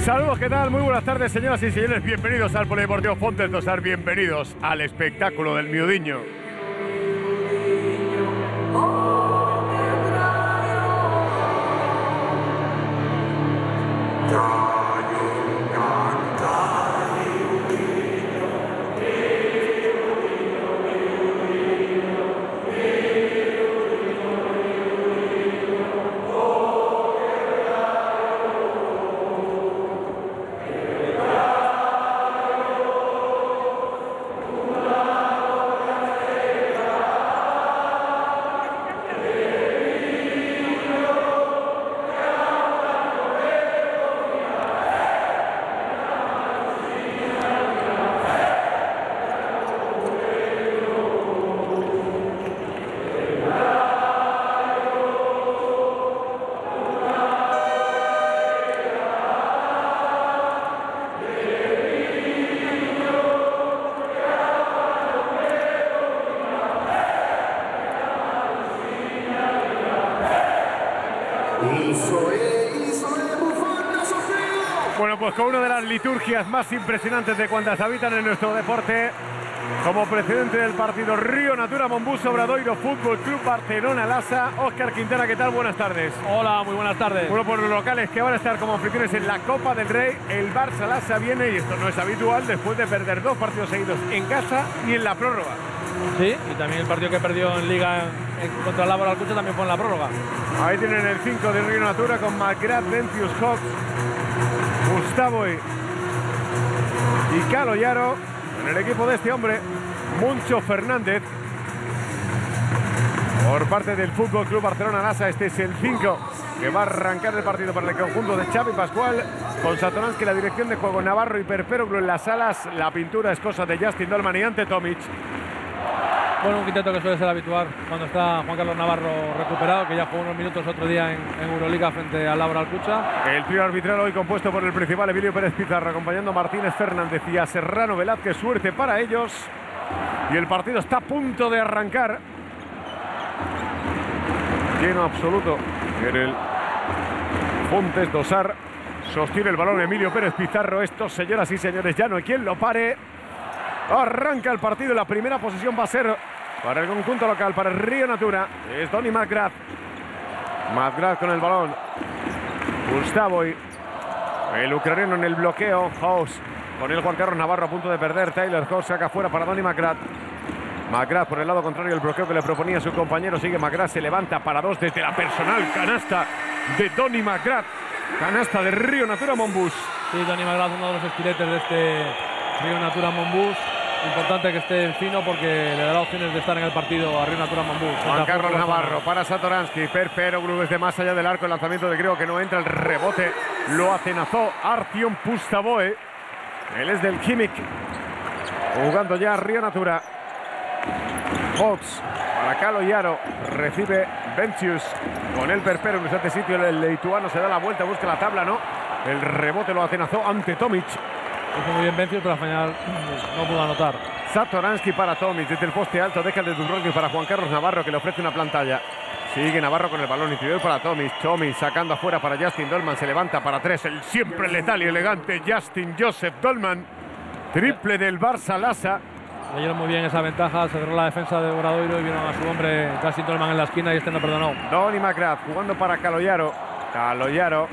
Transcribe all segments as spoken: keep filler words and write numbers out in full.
Saludos, ¿qué tal? Muy buenas tardes, señoras y señores. Bienvenidos al Polideportivo Fontes Tosar. Bienvenidos al espectáculo del Miudiño. Bueno, pues con una de las liturgias más impresionantes de cuantas habitan en nuestro deporte, como precedente del partido Río Natura Monbus Obradoiro Fútbol Club Barcelona Lassa. Óscar Quintana, ¿qué tal? Buenas tardes. Hola, muy buenas tardes. Bueno, por los locales que van a estar como anfitriones en la Copa del Rey, el Barça Lassa viene, y esto no es habitual, después de perder dos partidos seguidos en casa y en la prórroga. Sí, y también el partido que perdió en Liga en, en, contra el Laboral Alcucha también fue en la prórroga. Ahí tienen el cinco de Río Natura con McGrath, Vencius, Hawks, Gustavo y Calo Yaro. En el equipo de este hombre, Moncho Fernández. Por parte del Fútbol Club Barcelona Lassa, este es el cinco que va a arrancar el partido para el conjunto de Xavi Pascual, con Satoransky la dirección de juego, Navarro y Perpétuo en las alas. La pintura es cosa de Justin Dolman y ante Tomic. Bueno, un quinteto que suele ser habitual cuando está Juan Carlos Navarro recuperado, que ya jugó unos minutos otro día en, en Euroliga frente al Laboral Alcucha. El trío arbitral hoy compuesto por el principal Emilio Pérez Pizarro, acompañando a Martínez Fernández y a Serrano Velázquez. Suerte para ellos. Y el partido está a punto de arrancar. Lleno absoluto en el Fontes Tosar. Sostiene el balón Emilio Pérez Pizarro. Esto, señoras y señores, ya no hay quien lo pare. Arranca el partido. La primera posición va a ser para el conjunto local, para el Río Natura. Es Donny McGrath. McGrath con el balón. Gustavo y el ucraniano en el bloqueo. House con el Juan Carlos Navarro a punto de perder. Taylor House saca fuera para Donny McGrath. McGrath por el lado contrario, el bloqueo que le proponía su compañero. Sigue McGrath, se levanta para dos desde la personal. Canasta de Donny McGrath. Canasta de Río Natura Monbus. Sí, Donny McGrath, uno de los esquiletes de este Río Natura Monbus. Importante que esté en fino porque le dará opciones de estar en el partido a Río Natura Monbus. Juan Carlos Navarro para Satoransky. Perpétuo desde más allá del arco. El lanzamiento de Griego que no entra. El rebote lo atenazó Artyom Pustaboe. Él es del Khimik. Jugando ya Río Natura. Hawks para Calo Yaro. Recibe Vencius con el Perpétuo en este sitio. El lituano se da la vuelta, busca la tabla, ¿no? El rebote lo atenazó ante Tomic. Hizo muy bien Vencius, pero al final no pudo anotar. Satoransky para Tomic desde el poste alto. Deja el de Dubrovnik para Juan Carlos Navarro, que le ofrece una pantalla. Sigue Navarro con el balón interior para Tomic. Tomic sacando afuera para Justin Dolman. Se levanta para tres. El siempre letal y elegante Justin Joseph Dolman. Triple del Barça Lassa. Leyeron muy bien esa ventaja. Se cerró la defensa de Obradoiro y vieron a su hombre Justin Dolman en la esquina y este no perdonó. Donny McGrath jugando para Calo Yaro. Calo Yaro.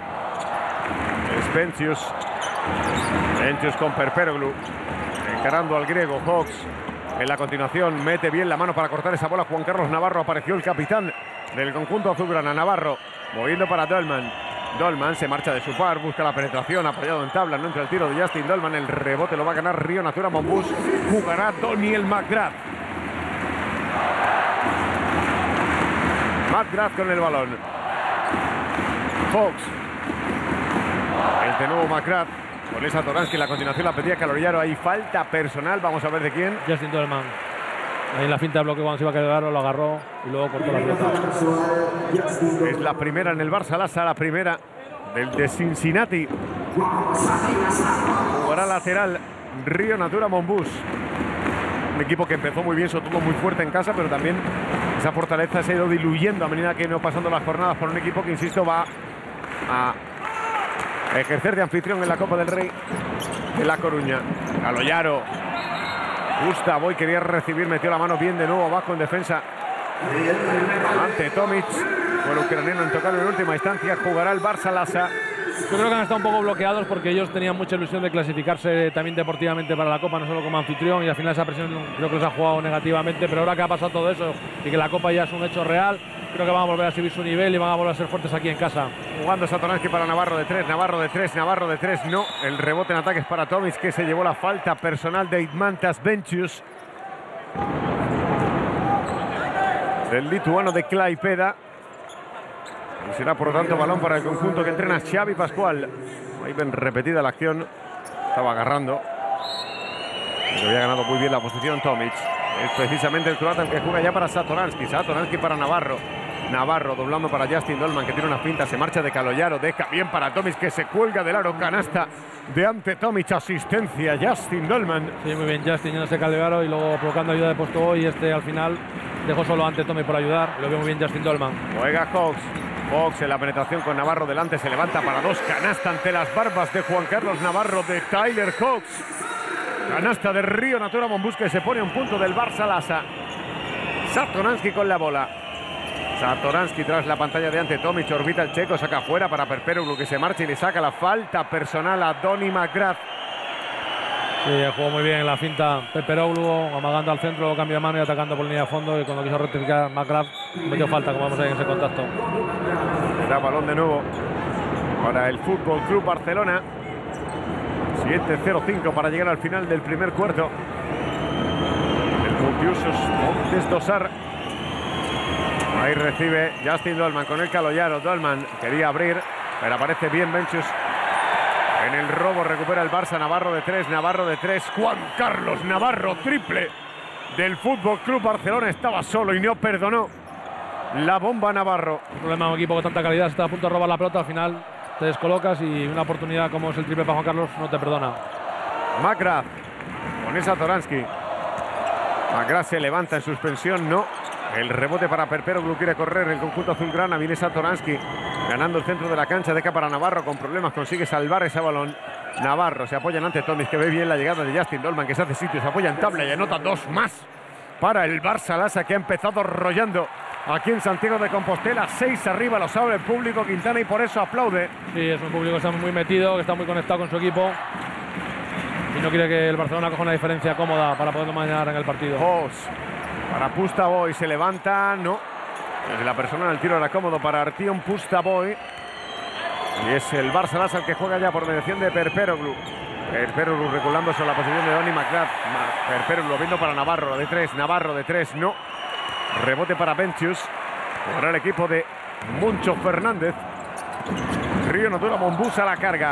Es Vencius. Vencius con Perpétuo. Encarando al griego. Hawks en la continuación mete bien la mano para cortar esa bola. Juan Carlos Navarro. Apareció el capitán del conjunto azulgrana. Navarro moviendo para Dolman. Dolman se marcha de su par, busca la penetración, apoyado en tabla, no entra el tiro de Justin Dolman. El rebote lo va a ganar Río Natura Monbus. Jugará Doniel McGrath. McGrath con el balón. Hawks. El de nuevo McGrath. Con esa Satoransky, la continuación la pedía Calo Yaro. Hay falta personal, vamos a ver de quién. Justin Dolman. Ahí en la finta de bloqueo cuando se iba a quedar, lo agarró y luego cortó la pelota. Es la primera en el Barça Lassa, la primera del de Cincinnati. Jugará lateral Río Natura Monbus. Un equipo que empezó muy bien, sobre todo muy fuerte en casa, pero también esa fortaleza se ha ido diluyendo a medida que no pasando las jornadas por un equipo que, insisto, va a ejercer de anfitrión en la Copa del Rey de La Coruña. Kaloyaro. Gustavo Boy quería recibir, metió la mano bien de nuevo abajo en defensa ante Tomic. Fue el ucraniano en tocarlo en última instancia. Jugará el Barça Lassa. Yo creo que han estado un poco bloqueados porque ellos tenían mucha ilusión de clasificarse también deportivamente para la Copa, no solo como anfitrión, y al final esa presión creo que les ha jugado negativamente, pero ahora que ha pasado todo eso y que la Copa ya es un hecho real, creo que van a volver a subir su nivel y van a volver a ser fuertes aquí en casa. Jugando Satoransky para Navarro de tres, Navarro de tres, Navarro de tres, no. El rebote en ataque es para Tomic, que se llevó la falta personal de Idmantas Benčius, del lituano de Klaipėda. Y será por lo tanto balón para el conjunto que entrena Xavi Pascual. Ahí ven repetida la acción. Estaba agarrando. Pero había ganado muy bien la posición Tomic. Es precisamente el croata el que juega ya para Satoransky. Satoransky para Navarro. Navarro doblando para Justin Dolman, que tiene una pinta. Se marcha de Kaloyaro. Deja bien para Tomic, que se cuelga del aro. Canasta de ante Tomic. Asistencia Justin Dolman. Sí, muy bien Justin yéndose de Kaloyaro y luego provocando ayuda de Pusto. Y este al final dejó solo ante Tomic por ayudar. Lo veo muy bien Justin Dolman. Juega Hawks. Fox en la penetración con Navarro delante, se levanta para dos, canasta ante las barbas de Juan Carlos Navarro, de Tyler Hawks. Canasta de Río Natura Monbus, que se pone a un punto del Barça Lassa. Satoransky con la bola. Satoransky tras la pantalla de ante Tomic, orbita el checo, saca fuera para Perperoglu, que se marcha y le saca la falta personal a Donny McGrath. Sí, jugó muy bien en la finta Perperoglu, amagando al centro, cambio de mano y atacando por línea de fondo, y cuando quiso rectificar McGrath metió falta, como vamos a ver en ese contacto. Da balón de nuevo para el Fútbol Club Barcelona. siete cero cinco para llegar al final del primer cuarto. El Multiusos Montes Dosar. Ahí recibe Justin Dolman con el Kaloyaro. Dolman quería abrir, pero aparece bien Benčius. En el robo recupera el Barça. Navarro de tres, Navarro de tres. Juan Carlos Navarro, triple del Fútbol Club Barcelona. Estaba solo y no perdonó la bomba Navarro. El problema de un equipo con tanta calidad, está a punto de robar la pelota, al final te descolocas y una oportunidad como es el triple para Juan Carlos no te perdona. McGrath con esa Satoransky. McGrath se levanta en suspensión, no. El rebote para Perperoglu, quiere correr el conjunto azulgrana. Viene Satoransky ganando el centro de la cancha, deja para Navarro con problemas, consigue salvar ese balón. Navarro se apoya en ante Tomic, que ve bien la llegada de Justin Dolman, que se hace sitio, se apoya en tabla y anota dos más para el Barça Lassa, que ha empezado rollando aquí en Santiago de Compostela. Seis arriba, lo sabe el público Quintana, y por eso aplaude. Sí, es un público que está muy metido, que está muy conectado con su equipo y no quiere que el Barcelona coja una diferencia cómoda para poderlo manejar en el partido. Hoss para Pustaboy, se levanta, no. Desde la persona el tiro era cómodo para Artyom Pustaboy. Y es el Barça Lassa el que juega ya por mediación de Perperoglu. Perperoglu reculando sobre la posición de Donny McGrath. Perperoglu viendo para Navarro de tres, Navarro de tres, no. Rebote para Benčius. Jugará el equipo de Moncho Fernández. Río Natura Monbus a la carga.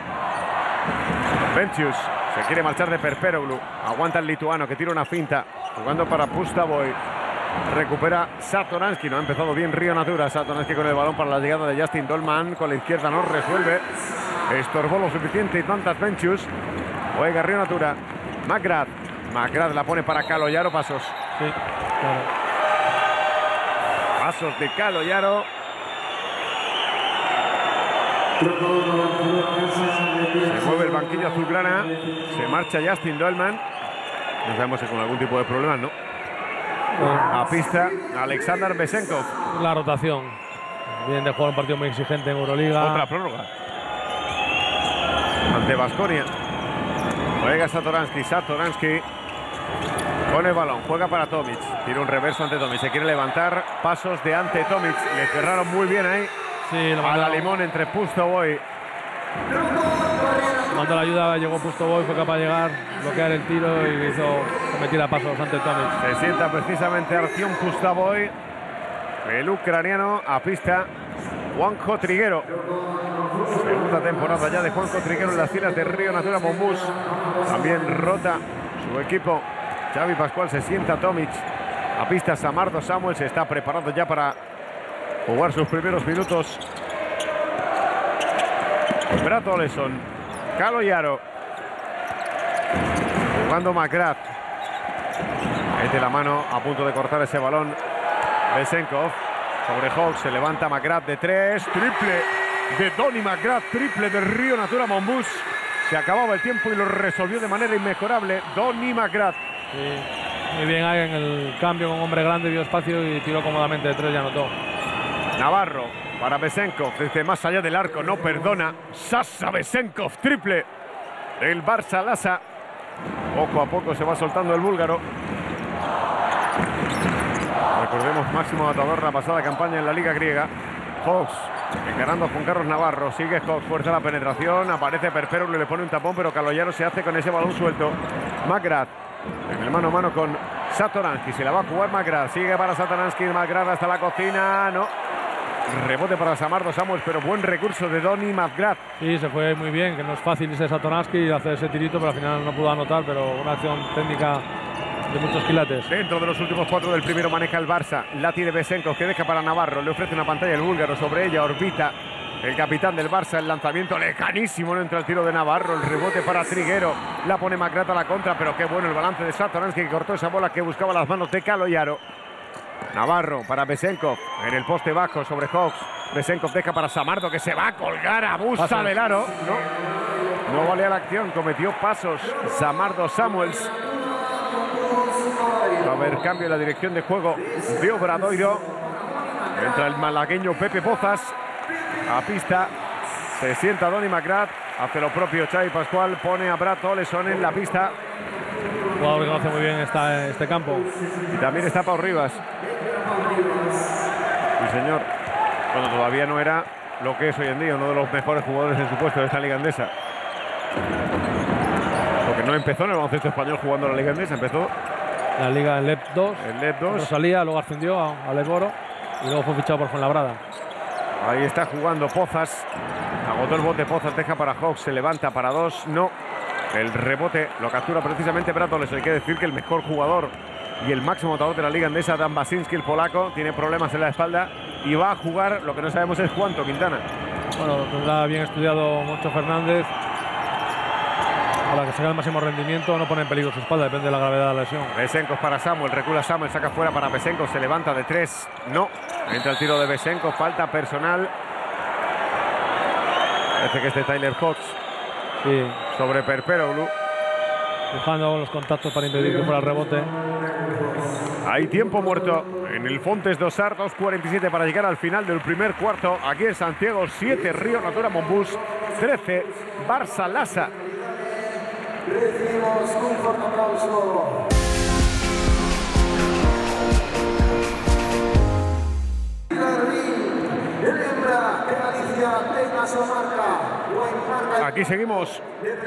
Benčius se quiere marchar de Perperoglu. Aguanta el lituano, que tira una finta. Jugando para Pustaboy. Recupera Satoransky. No ha empezado bien Río Natura. Satoransky con el balón para la llegada de Justin Dolman. Con la izquierda no resuelve. Estorbó lo suficiente y tantas Benčius. Juega Río Natura. McGrath. McGrath la pone para Kaloyaro. Pasos. Sí, claro. Pasos de Kaloyaro. Se mueve el banquillo azulgrana. Se marcha Justin Dolman. No sabemos si con algún tipo de problemas, ¿no? A pista Alexander Besenkov. La rotación. Vienen de jugar un partido muy exigente en Euroliga. Otra prórroga ante Baskonia. Juega Satoransky. Satoransky con el balón. Juega para Tomic. Tira un reverso ante Tomic. Se quiere levantar. Pasos de ante Tomic. Le cerraron muy bien ahí. Sí, lo a la limón entre Pustoboy. Mandó la ayuda, llegó Pustoboy, fue capaz de llegar, bloquear el tiro y hizo cometer a pasos ante Tomic. Se sienta precisamente Artyom Pustoboy, el ucraniano. A pista Juanjo Triguero. Segunda temporada ya de Juanjo Triguero en las filas de Río Natura Monbus. También rota su equipo. Xavi Pascual, se sienta Tomic. A pista Samardo Samuel, se está preparado ya para jugar sus primeros minutos. Brad Oleson. Kaloyaro. Jugando McGrath. Mete la mano a punto de cortar ese balón. Besenkov. Sobre Hawks. Se levanta McGrath de tres. Triple de Donny McGrath, triple del Río Natura Monbus. Se acababa el tiempo y lo resolvió de manera inmejorable Donny McGrath. Sí, muy bien ahí en el cambio con hombre grande, dio espacio y tiró cómodamente de tres y anotó. Navarro para Besenkov, desde más allá del arco, no perdona. Sasha Besenkov, triple del Barça Lhasa. Poco a poco se va soltando el búlgaro. Recordemos, máximo anotador la pasada campaña en la Liga Griega. Hawks encarando con Carlos Navarro. Sigue Hawks, fuerza la penetración. Aparece Perperu, le pone un tapón, pero Kaloyaro se hace con ese balón suelto. McGrath en el mano a mano con Satoransky. Se la va a jugar McGrath. Sigue para Satoransky. McGrath hasta la cocina. No. Rebote para Samardo Samuels, pero buen recurso de Donny McGrath. Sí, se fue muy bien, que no es fácil ese Satoransky y hacer ese tirito, pero al final no pudo anotar, pero una acción técnica de muchos quilates. Dentro de los últimos cuatro del primero maneja el Barça. La tiene Besenkov, que deja para Navarro. Le ofrece una pantalla el búlgaro. Sobre ella orbita el capitán del Barça. El lanzamiento lejanísimo. No entra el tiro de Navarro. El rebote para Triguero. La pone McGrath a la contra, pero qué bueno el balance de Satoransky, que cortó esa bola que buscaba las manos de Kaloyaro. Navarro para Besenkov. En el poste bajo sobre Hawks. Besenkov deja para Samardo, que se va a colgar. Abusa del aro. No, no valía la acción. Cometió pasos Samardo Samuels. Va a haber cambio en la dirección de juego de Obradoiro. Entra el malagueño Pepe Pozas a pista. Se sienta Donny McGrath. Hace lo propio Xavi Pascual. Pone a Brad Oleson en la pista. Jugador que conoce muy bien esta, este campo. Y también está Pau Rivas. Sí, señor. Cuando todavía no era lo que es hoy en día, uno de los mejores jugadores en su puesto de esta liga andesa. Porque no empezó en el baloncesto español jugando en la liga andesa, empezó la liga en L E P dos. En L E P dos. Salía, luego ascendió a, a Leboro y luego fue fichado por Fuenlabrada. Ahí está jugando Pozas. Agotó el bote Pozas, deja para Hawks, se levanta para dos. No. El rebote lo captura precisamente Brad Oleson. Hay que decir que el mejor jugador y el máximo anotador de la liga andesa, Dan Basinski, el polaco, tiene problemas en la espalda y va a jugar. Lo que no sabemos es cuánto, Quintana. Bueno, tendrá bien estudiado Moncho Fernández. Para que salga el máximo rendimiento, no pone en peligro su espalda, depende de la gravedad de la lesión. Besenkov para Samuel, recula Samuel, saca fuera para Besenkov, se levanta de tres. No. Entra el tiro de Besenkov, falta personal. Parece que es de Tyler Hawks. Sí. Sobre Perperoğlu. Buscando los contactos para impedir que fuera el rebote. Hay tiempo muerto en el Fontes Dosar, dos cuarenta y siete para llegar al final del primer cuarto. Aquí en Santiago, siete Río Natura Monbus, trece Barça Lhasa. Recibimos un fuerte aplauso. Aquí seguimos.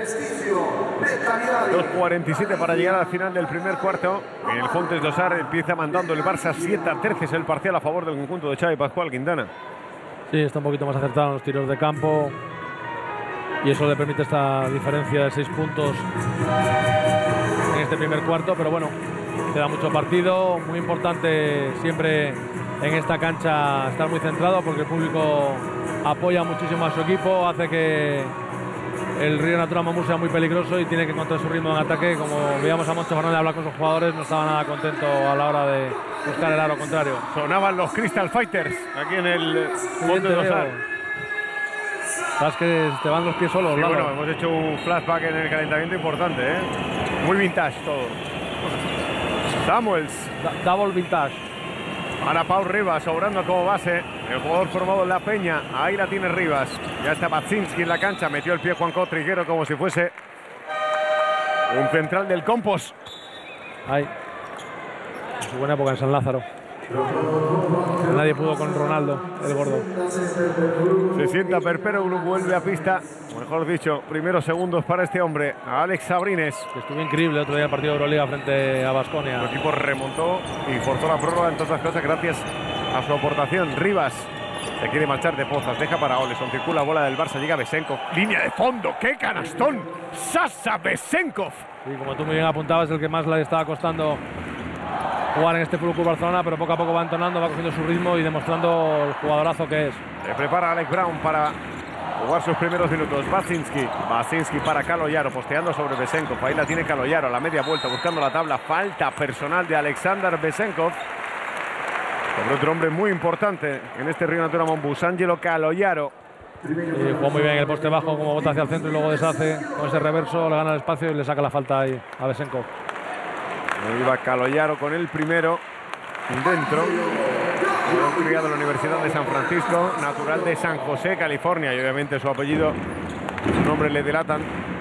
dos cuarenta y siete para llegar al final del primer cuarto. En el Fontes Dosar empieza mandando el Barça siete a trece. Es el parcial a favor del conjunto de Xavi Pascual, Quintana. Sí, está un poquito más acertado en los tiros de campo. Y eso le permite esta diferencia de seis puntos en este primer cuarto. Pero bueno, queda mucho partido. Muy importante siempre en esta cancha estar muy centrado, porque el público apoya muchísimo a su equipo, hace que el Río Natura Monbus sea muy peligroso y tiene que encontrar su ritmo en ataque. Como veíamos a Moncho Fernández hablar con sus jugadores, no estaba nada contento a la hora de buscar el aro contrario. Sonaban los Crystal Fighters aquí en el Fontes Dosar. Sabes que te van los pies solos. Sí, claro. bueno, hemos hecho un flashback en el calentamiento importante, ¿eh? Muy vintage todo. Samuels. Da double vintage. Para Pau Rivas, sobrando como base. El jugador formado en La Peña. Ahí la tiene Rivas. Ya está Baczynski en la cancha. Metió el pie Juanco Triguero como si fuese un central del Compos. Ahí. En su buena época en San Lázaro. Nadie pudo con Ronaldo, el gordo. Se sienta Perperoğlu, vuelve a pista. Mejor dicho, primeros segundos para este hombre, Alex Sabrines. Que estuvo increíble otro día el partido de Euroliga frente a Baskonia. El equipo remontó y forzó la prórroga, en todas las cosas, gracias a su aportación. Rivas se quiere marchar de Pozas, deja para Oleson, circula bola del Barça, llega Besenkov. Línea de fondo, ¡qué canastón! Sasha Besenkov. Y como tú muy bien apuntabas, el que más le estaba costando jugar en este Fútbol Club Barcelona, pero poco a poco va entonando, va cogiendo su ritmo y demostrando el jugadorazo que es. Se prepara Alex Brown para jugar sus primeros minutos. Baczynski, Baczynski para Kaloyaro, posteando sobre Besenkov. Ahí la tiene Kaloyaro a la media vuelta, buscando la tabla. Falta personal de Alexander Besenkov sobre otro hombre muy importante en este Río Natura Monbus, Angelo Kaloyaro. Y jugó muy bien el poste bajo, como bota hacia el centro y luego deshace con ese reverso, le gana el espacio y le saca la falta ahí a Besenkov. Iba Kaloyaro con el primero dentro. Fue criado en la Universidad de San Francisco, natural de San José, California, y obviamente su apellido, su nombre le delatan.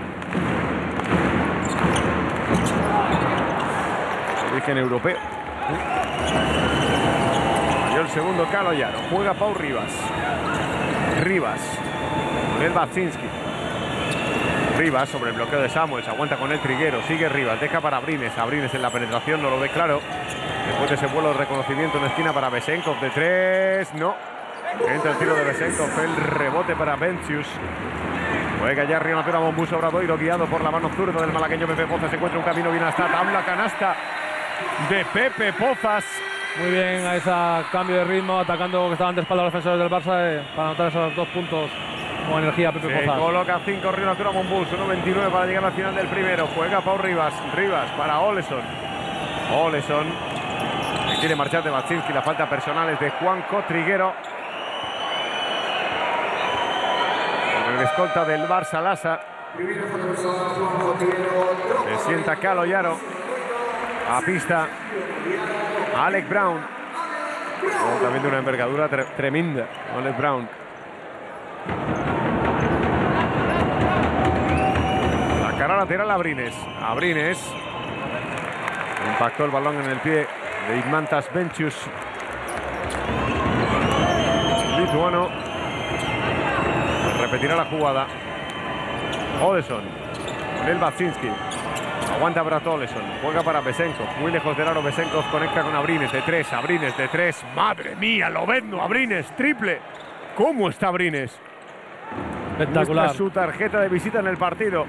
Origen europeo. Y el segundo Kaloyaro. Juega Pau Rivas. Rivas. Con el Baczynski. Rivas sobre el bloqueo de Samuels. Aguanta con el Triguero. Sigue Rivas. Deja para Abrines. Abrines en la penetración. No lo ve claro. Después de ese vuelo de reconocimiento en esquina para Besenkov de tres. No. Entra el tiro de Besenkov. El rebote para Bencius. Juega ya Río Natura Monbus Obradoiro, guiado por la mano zurda del malagueño Pepe Pozas. Se encuentra un camino bien hasta tabla canasta de Pepe Pozas. Muy bien a ese cambio de ritmo, atacando que estaban de espalda los defensores del Barça eh, para anotar esos dos puntos con energía Pepe Se Pozas. coloca cinco Río Natura Monbus, uno veintinueve para llegar al final del primero. Juega Pau Rivas, Rivas para Oleson. Oleson que quiere marchar de Baczynski, la falta personal es de Juanjo Triguero. El escolta del Barça Lasa. Se sienta Kaloyaro. A pista Alec Brown. Oh, también de una envergadura tre tremenda. Alec Brown. La cara lateral Abrines. Abrines. Impactó el balón en el pie de Igmantas Bencius, lituano. Repetirá la jugada. Oleson. Del Baczynski. Aguanta Brat Oleson. Juega para Besenkov. Muy lejos del aro. Besenkov conecta con Abrines. De tres. Abrines de tres. Madre mía, Lobezno. Abrines. Triple. ¿Cómo está Abrines? Espectacular. Muestra su tarjeta de visita en el partido.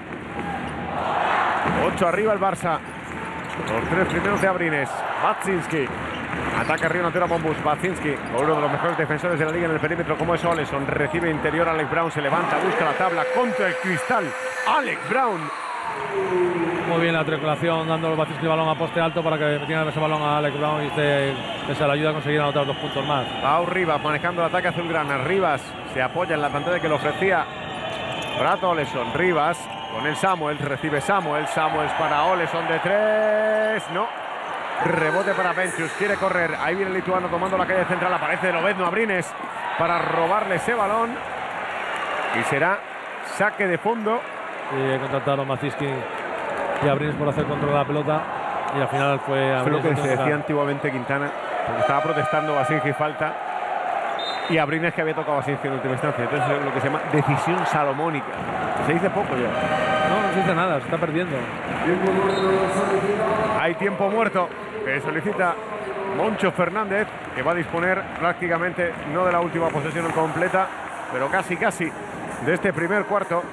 ocho arriba el Barça. Los tres primeros de Abrines. Baczynski. Ataca Río Natura Monbus. Baczynski, uno de los mejores defensores de la liga en el perímetro, como es Oleson. Recibe interior. Alec Brown se levanta, busca la tabla contra el cristal. Alec Brown. Muy bien la triangulación, dando el Baczynski el balón a poste alto para que metiera ese balón a Alec Brown y este, que se le ayuda a conseguir anotar dos puntos más. Pau Rivas manejando el ataque azulgrana. Rivas se apoya en la pantalla que le ofrecía Brat Oleson. Rivas con el Samuel. Recibe Samuel. Samuel para Oleson de tres. No. Rebote para Bencius, quiere correr. Ahí viene el lituano tomando la calle central. Aparece de Lobezno Abrines para robarle ese balón. Y será saque de fondo. Y contrataron Baczynski y Abrines por hacer control de la pelota. Y al final fue Abrines. Fue lo que se decía está. antiguamente Quintana, porque estaba protestando Baczynski falta. Y Abrines que había tocado a Baczynski en última instancia. Entonces es lo que se llama decisión salomónica. Se dice poco ya. No, no se dice nada, se está perdiendo. Hay tiempo muerto que solicita Moncho Fernández, que va a disponer prácticamente, no de la última posesión completa, pero casi casi de este primer cuarto.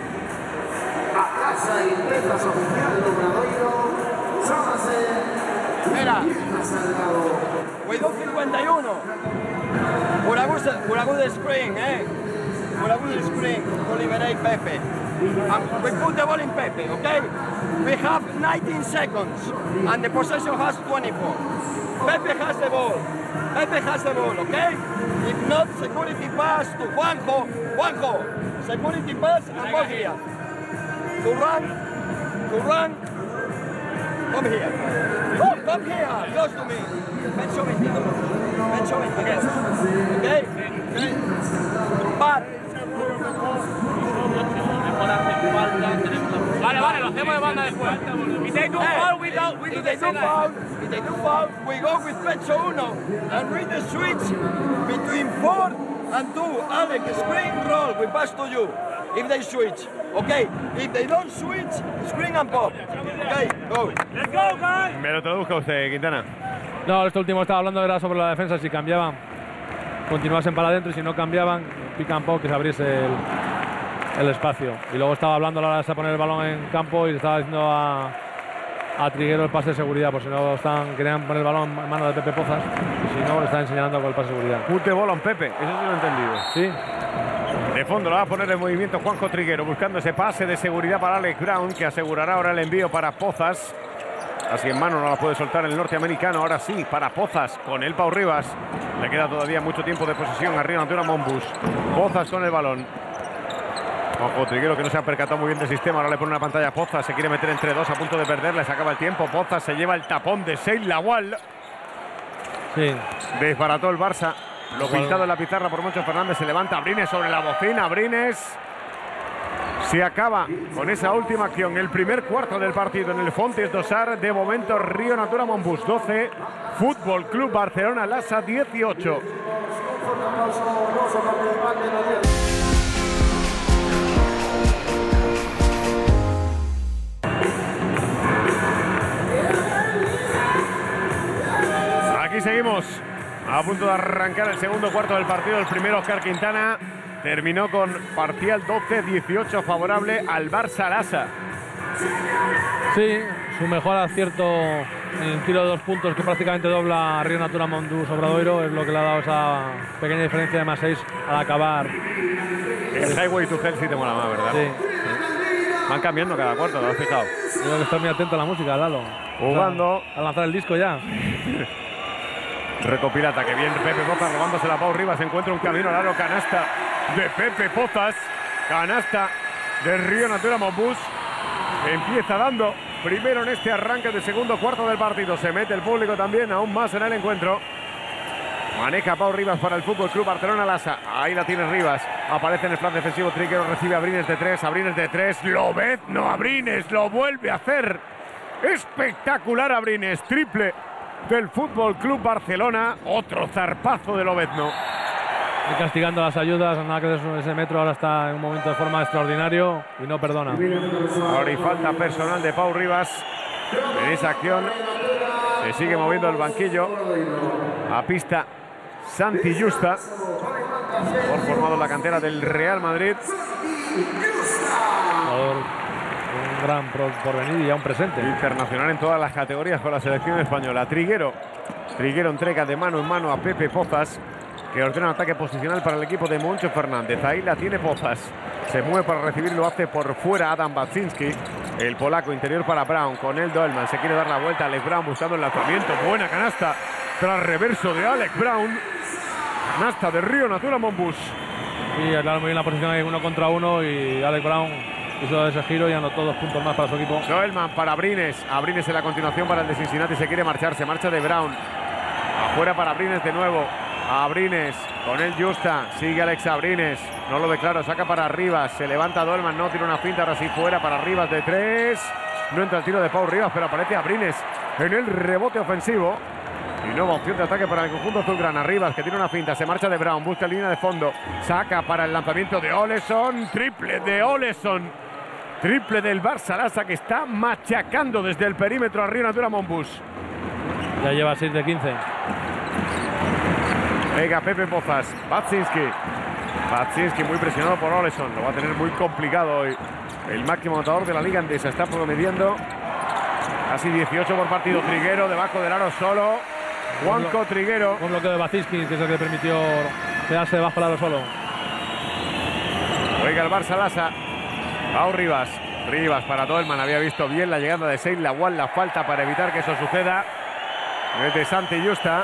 Mira, cuidó cincuenta y uno. Por a good, por a good screen, eh? For a good screen to liberate Pepe. And we put the ball in Pepe, okay? We have nineteen seconds and the possession has twenty-four. Pepe has the ball. Pepe has the ball, okay? If not, security pass to Juanjo. Juanjo, security pass and ball here. To run, to run. Come here. Oh, come here, close to me. Pecho veintidós. Pecho veintidós. Okay? Okay. But Vale, vale, lo hacemos de banda después. If they do foul, we don't, we do if they the do foul, if they do foul, we go with Pecho uno and read the switch between four and two. Alex, screen roll, we pass to you. If they switch, okay. If they don't switch, screen and pop. Okay, go. Let's go, guys. Me lo traduzca usted, Quintana. No, esto último estaba hablando era sobre la defensa, si cambiaban, continuasen para adentro y si no cambiaban, pick and pop, que se abriese el, el espacio. Y luego estaba hablando a la hora de poner el balón en campo y le estaba diciendo a, a Triguero el pase de seguridad, por si no están, querían poner el balón en manos de Pepe Pozas, y si no, le están enseñando con el pase de seguridad. Put the ball on Pepe, eso sí lo he entendido. Sí. De fondo lo va a poner en movimiento Juanjo Triguero, buscando ese pase de seguridad para Alec Brown, que asegurará ahora el envío para Pozas. Así en mano no la puede soltar el norteamericano. Ahora sí, para Pozas con el Pau Rivas. Le queda todavía mucho tiempo de posesión a Río Natura Monbus. Pozas con el balón. Ojo, Triguero que no se ha percatado muy bien del sistema. Ahora le pone una pantalla a Pozas. Se quiere meter entre dos, a punto de perderle. Se acaba el tiempo. Pozas se lleva el tapón de Seil Lawal. Sí. Desbarató el Barça. Lo Igual. pintado en la pizarra por Moncho Fernández. Se levanta Abrines sobre la bocina. Abrines se acaba con esa última acción. El primer cuarto del partido en el Fontes Dosar. De momento, Río Natura Montbus doce. Fútbol Club Barcelona Lassa dieciocho. Aquí seguimos, a punto de arrancar el segundo cuarto del partido. El primero, Óscar Quintana, terminó con parcial doce dieciocho favorable al Barça Lassa. Sí, su mejor acierto en el tiro de dos puntos que prácticamente dobla a Río Natura Montbus Obradoiro es lo que le ha dado esa pequeña diferencia de más seis al acabar. El Highway to Hell sí te mola más, ¿verdad? Sí. Van cambiando cada cuarto, ¿lo has fijado? Tengo que estar muy atento a la música, Lalo. Jugando. O sea, a lanzar el disco ya. Recopila ataque bien Pepe Pozas, robándose la Pau Rivas. Encuentra un camino al aro, canasta de Pepe Pozas. Canasta de Río Natura Montbus. Empieza dando primero en este arranque del segundo cuarto del partido. Se mete el público también aún más en el encuentro. Maneja Pau Rivas para el Fútbol Club Barcelona Lassa. Ahí la tiene Rivas. Aparece en el plan defensivo. Triguero recibe a Abrines de tres. Abrines de tres. Lobezno. Abrines lo vuelve a hacer. Espectacular Abrines. Triple del Fútbol Club Barcelona. Otro zarpazo de Lobezno. Y castigando las ayudas. Nada que de ese metro. Ahora está en un momento de forma extraordinario y no perdona. Ahora y falta personal de Pau Rivas en esa acción. Se sigue moviendo el banquillo. A pista Santi Justa, por formado en la cantera del Real Madrid. Jugador, un gran porvenir y ya un presente. Internacional en todas las categorías con la selección española. Triguero. Triguero entrega de mano en mano a Pepe Pozas, que ordena un ataque posicional para el equipo de Moncho Fernández. Ahí la tiene Pozas. Se mueve para recibir, lo hace por fuera Adam Baczynski. El polaco interior para Brown. Con él Dolman. Se quiere dar la vuelta. Alex Brown buscando el lanzamiento. Buena canasta. Tras reverso de Alex Brown. Canasta de Río Natura Montbus. Y aclaró muy bien la posición ahí uno contra uno. Y Alex Brown hizo ese giro y anotó dos puntos más para su equipo. Dolman para Abrines. Abrines en la continuación para el de Cincinnati. Se quiere marchar. Se marcha de Brown. Afuera para Abrines de nuevo. Abrines con el Justa. Sigue Alex Abrines. No lo ve claro. Saca para Rivas. Se levanta Dolman. No tira una finta. Ahora sí fuera para Rivas de tres. No entra el tiro de Pau Rivas, pero aparece Abrines en el rebote ofensivo. Y nueva opción de ataque para el conjunto azulgrana. Rivas que tiene una finta. Se marcha de Brown. Busca línea de fondo. Saca para el lanzamiento de Oleson. Triple de Oleson. Triple del Barça Lassa, que está machacando desde el perímetro a Río Natura Montbus. Ya lleva seis de quince. Venga, Pepe Pozas. Baczynski. Baczynski muy presionado por Oleson. Lo va a tener muy complicado hoy. El máximo anotador de la Liga Endesa está promediando casi dieciocho por partido. Triguero debajo del aro solo. Juanco Triguero. Un bloqueo de Baczynski, que es el que le permitió quedarse debajo del aro solo. Oiga el Barça Lassa. Pau Rivas. Rivas para Dolman. Había visto bien la llegada de Seil Lawal. La falta para evitar que eso suceda. Desde Santi Justa.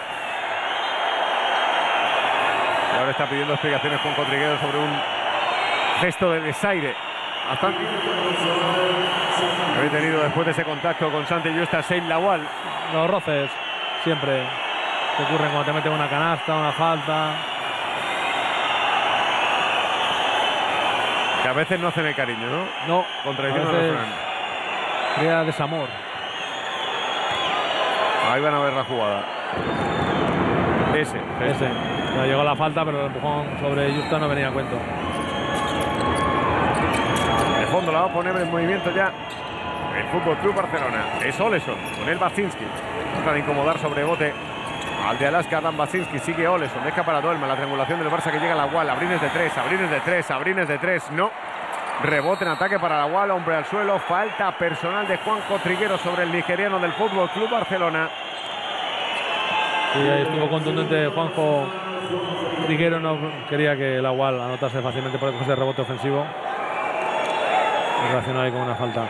Y ahora está pidiendo explicaciones Juanco Triguero sobre un gesto de desaire. Hasta había tenido después de ese contacto con Santi Justa Seil Lawal. Los roces siempre se ocurren cuando te meten una canasta, una falta. Que a veces no hacen el cariño, ¿no? No, Contradiciendo a el veces refrán. crea desamor. Ahí van a ver la jugada. Ese. Ese. Ya llegó la falta, pero el empujón sobre Justa no venía a cuento. De fondo la va a poner en movimiento ya el Fútbol Club Barcelona. Es Oleson con el Baczynski. Trata de incomodar sobre bote al de Alaska. Adam Baczynski. Sigue Oleson. Deja para Dolman. La triangulación del Barça que llega a la Wall. Abrines de tres. Abrines de tres. Abrines de tres. No. Rebote en ataque para la Wall. Hombre al suelo. Falta personal de Juanco Triguero sobre el nigeriano del Fútbol Club Barcelona. Sí, ahí estuvo contundente Juanjo Triguero. No quería que la Wall anotase fácilmente por ese rebote ofensivo. Y reaccionó ahí con una falta.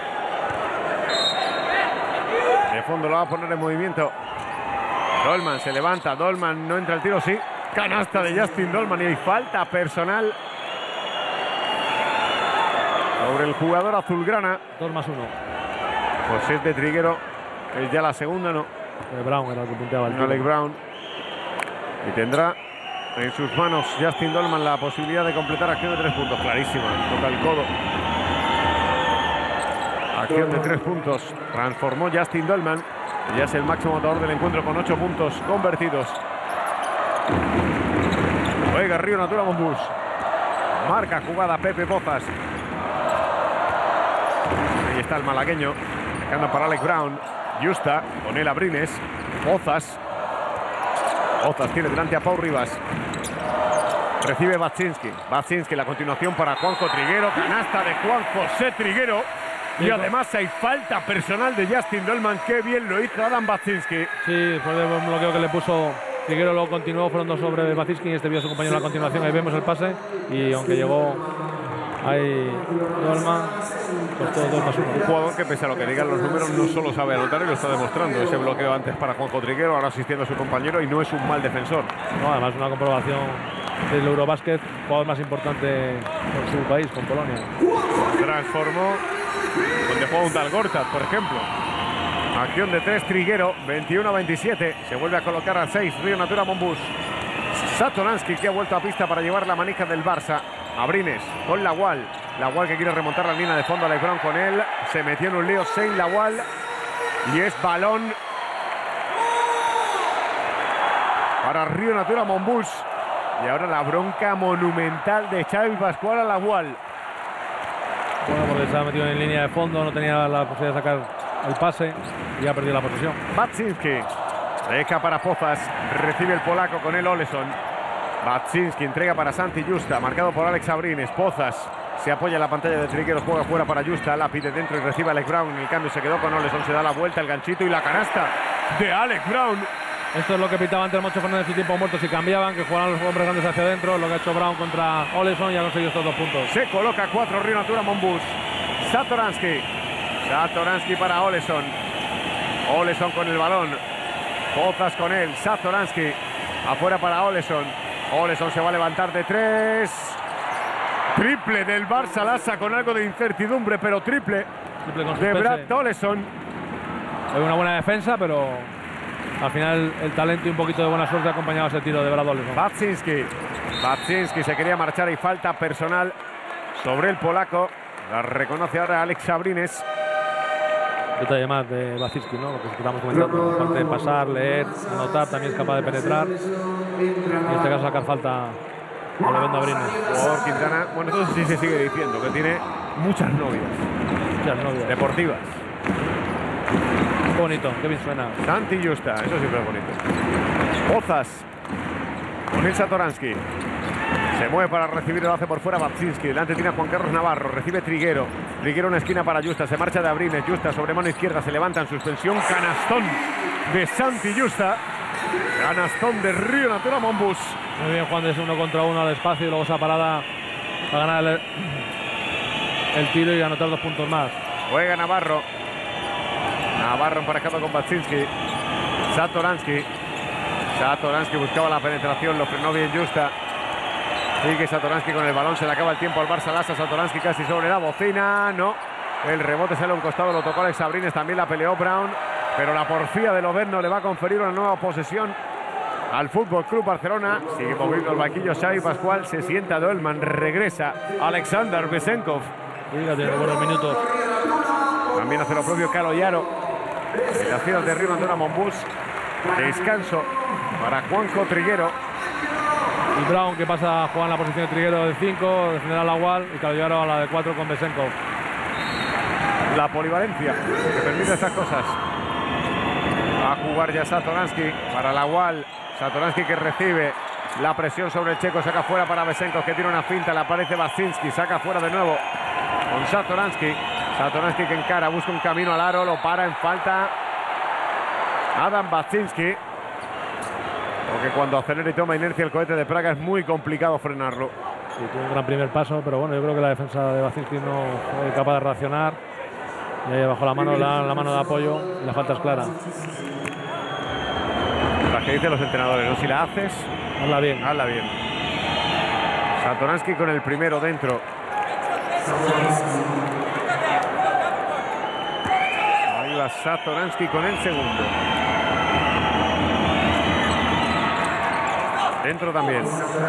De fondo lo va a poner en movimiento. Dolman se levanta. Dolman no entra el tiro. Sí. Canasta de Justin Dolman. Y hay falta personal sobre el jugador azulgrana. dos más uno. Pues es de Triguero, es ya la segunda, ¿no? Eh, Brown era el que punteaba el No, tiro. Alec Brown. Y tendrá en sus manos Justin Dolman la posibilidad de completar acción de tres puntos. Clarísima, toca el codo. Acción de tres puntos. Transformó Justin Dolman. Y ya es el máximo anotador del encuentro con ocho puntos convertidos. Juega Río Natura Monbus. Marca jugada Pepe Pozas. Ahí está el malagueño. Dejando para Alec Brown. Justa con el Abrines. Pozas. Pozas tiene delante a Pau Rivas. Recibe Baczynski. Baczynski, la continuación para Juanjo Triguero. Canasta de Juan José Triguero. Y además hay falta personal de Justin Dolman. Qué bien lo hizo Adam Baczynski. Sí, después de un bloqueo que le puso Triguero, luego continuó, fueron dos sobre Baczynski y este vio a su compañero en la continuación. Ahí vemos el pase y aunque llegó ahí Dolman, pues todo dos más uno. Un jugador que, pese a lo que digan los números, no solo sabe anotar y lo está demostrando. Ese bloqueo antes para Juanjo Triguero, ahora asistiendo a su compañero, y no es un mal defensor. No, además una comprobación del Eurobasket, jugador más importante por su país, con Polonia. Transformó donde juega un tal Gortat, por ejemplo. Acción de tres, Triguero, veintiuno a veintisiete. Se vuelve a colocar a seis, Río Natura Monbus. Satoransky, que ha vuelto a pista para llevar la manija del Barça. Abrines con Lawal. Lawal que quiere remontar la línea de fondo. Alec Brown con él. Se metió en un lío Sein Lawal. Y es balón para Río Natura Monbus. Y ahora la bronca monumental de Xavi Pascual a Lawal. Bueno, porque se ha metido en línea de fondo, no tenía la posibilidad de sacar el pase y ha perdido la posesión. Baczynski deja para Pozas, recibe el polaco con el Oleson. Baczynski entrega para Santi Justa, marcado por Alex Abrines. Pozas se apoya en la pantalla de Triguero, juega fuera para Justa, la pide dentro y recibe a Alec Brown. En el cambio se quedó con Oleson, se da la vuelta, el ganchito y la canasta de Alec Brown. Esto es lo que pitaba antes Moncho Fernández y tiempo muerto, si cambiaban, que jugaran los hombres grandes hacia adentro, lo que ha hecho Brown contra Oleson y ha conseguido estos dos puntos. Se coloca cuatro Río Natura Monbus. Satoransky. Satoransky para Oleson. Oleson con el balón. Pozas con él. Satoransky. Afuera para Oleson. Oleson se va a levantar de tres. Triple del Barça Lassa con algo de incertidumbre, pero triple, Triple con de suspense. Brad Oleson. Es una buena defensa, pero al final el talento y un poquito de buena suerte ha acompañado ese tiro de Brad Oleson. Baczynski. Baczynski se quería marchar y falta personal sobre el polaco. La reconoce ahora Alex Abrines. Detalle más de Baczynski, ¿no? Lo que estamos comentando. Aparte de pasar, leer, anotar, también es capaz de penetrar. Y en este caso sacar falta a Levendo Abrines. Jugador Quintana, bueno, entonces sí se sigue diciendo que tiene muchas novias Muchas novias. deportivas. Qué bonito, qué bien suena. Santi Justa, eso siempre es bonito. Pozas con el Satoransky. Se mueve para recibir, lo hace por fuera Baczynski. Delante tiene a Juan Carlos Navarro. Recibe Triguero. Triguero en esquina para Justa. Se marcha de Abrines. Justa sobre mano izquierda. Se levanta en suspensión. Canastón de Santi Justa. Canastón de Río Natura Monbus. Muy bien, Juan, de ese uno contra uno al espacio y luego esa parada para ganar el, el tiro y anotar dos puntos más. Juega Navarro. Navarro emparejado con Baczynski. Satoransky. Satoransky buscaba la penetración. Lo frenó bien Justa. Sigue Satoransky con el balón, se le acaba el tiempo al Barça Lassa. Satoransky casi sobre la bocina, no. El rebote sale a un costado, lo tocó Alex Abrines, también la peleó Brown. Pero la porfía del Oberno le va a conferir una nueva posesión al Fútbol Club Barcelona. Sigue moviendo el banquillo Xavi Pascual, se sienta Dolman, regresa Alexander Besenkov. Fíjate, buenos minutos. También hace lo propio Calo Yaro. En las filas de Río Natura Monbus. Descanso para Juanjo Triguero. Y Brown, que pasa a jugar en la posición de Triguero de cinco, defenderá a la Wall y Calogero a la de cuatro con Besenkov. La polivalencia que permite estas cosas. Va a jugar ya Satoransky para la Wall. Satoransky que recibe la presión sobre el checo, saca fuera para Besenkov, que tiene una finta, le aparece Baczynski, saca fuera de nuevo con Satoransky. Satoransky que encara, busca un camino al aro, lo para en falta Adam Baczynski. Porque cuando acelera y toma inercia el cohete de Praga es muy complicado frenarlo. Sí, tiene un gran primer paso, pero bueno, yo creo que la defensa de Baczynski no fue capaz de reaccionar. Y ahí bajo la mano, la, la mano de apoyo y la falta es clara. Las que dicen los entrenadores, ¿no? Si la haces, hazla bien. hazla bien. Satoransky con el primero dentro. Satoransky con el segundo. Dentro también.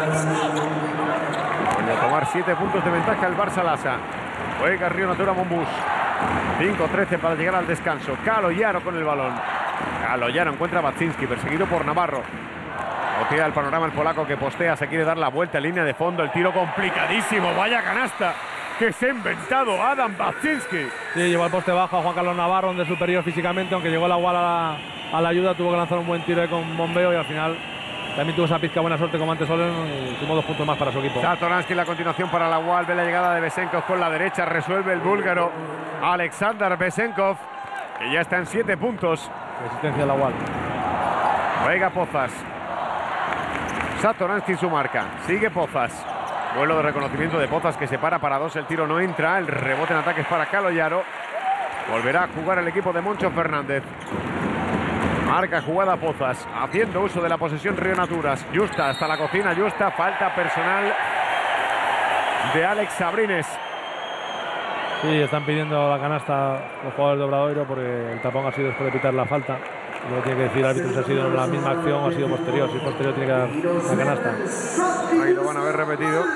Voy a tomar siete puntos de ventaja el Barça Lassa. Juega Río Natura Monbus. cinco trece para llegar al descanso. Kaloyaro con el balón. Kaloyaro encuentra a Baczynski, perseguido por Navarro. Botea el panorama el polaco que postea, se quiere dar la vuelta en línea de fondo. El tiro complicadísimo. Vaya canasta que se ha inventado Adam Baczynski. Sí, llevó al poste bajo a Juan Carlos Navarro, donde es superior físicamente, aunque llegó la Gual a la, a la ayuda, tuvo que lanzar un buen tiro con bombeo y al final también tuvo esa pizca buena suerte como antes Solen y sumó dos puntos más para su equipo. Satoransky la continuación para la Gual, ve la llegada de Besenkov con la derecha, resuelve el búlgaro Alexander Besenkov, que ya está en siete puntos. Resistencia de la Gual. Juega Pozas. Satoransky en su marca, sigue Pozas. Vuelo de reconocimiento de Pozas que se para para dos, el tiro no entra, el rebote en ataques para Kaloyaro. Volverá a jugar el equipo de Moncho Fernández. Marca jugada Pozas, haciendo uso de la posesión Río Naturas. Justa hasta la cocina, Justa, falta personal de Alex Sabrines. Sí, están pidiendo la canasta los jugadores de Obradoiro porque el tapón ha sido después de pitar la falta. Lo que tiene que decir el árbitro si ha sido la misma acción o ha sido posterior. Si es posterior tiene que dar la canasta. Ahí lo van a ver repetido.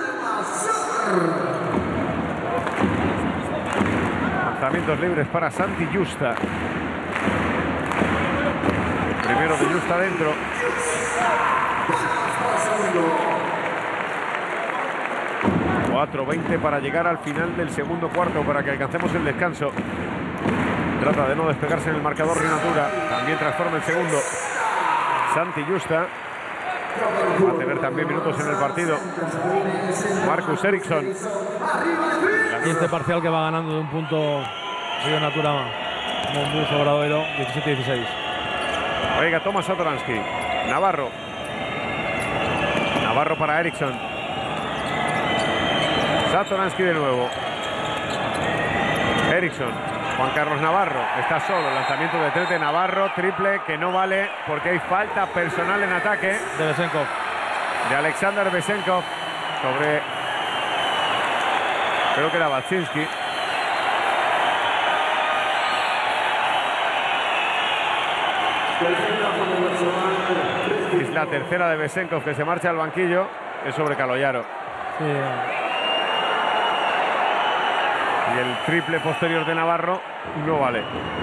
Lanzamientos libres para Santi Justa. El primero de Justa dentro. cuatro veinte para llegar al final del segundo cuarto para que alcancemos el descanso. Trata de no despegarse en el marcador Río Natura. También transforma el segundo Santi Justa. Va a tener también minutos en el partido Marcus Eriksson. Y este parcial que va ganando de un punto Río Natura Monbus Obradoiro, diecisiete dieciséis. Oiga, toma Satoransky. Navarro. Navarro para Eriksson. Satoransky de nuevo. Eriksson. Juan Carlos Navarro está solo. Lanzamiento de tres de Navarro. Triple que no vale porque hay falta personal en ataque. De Besenkov. De Alexander Besenkov. Sobre... creo que era Baczynski. Es la tercera de Besenkov que se marcha al banquillo. Es sobre Kaloyaro. Sí. Y el triple posterior de Navarro no vale.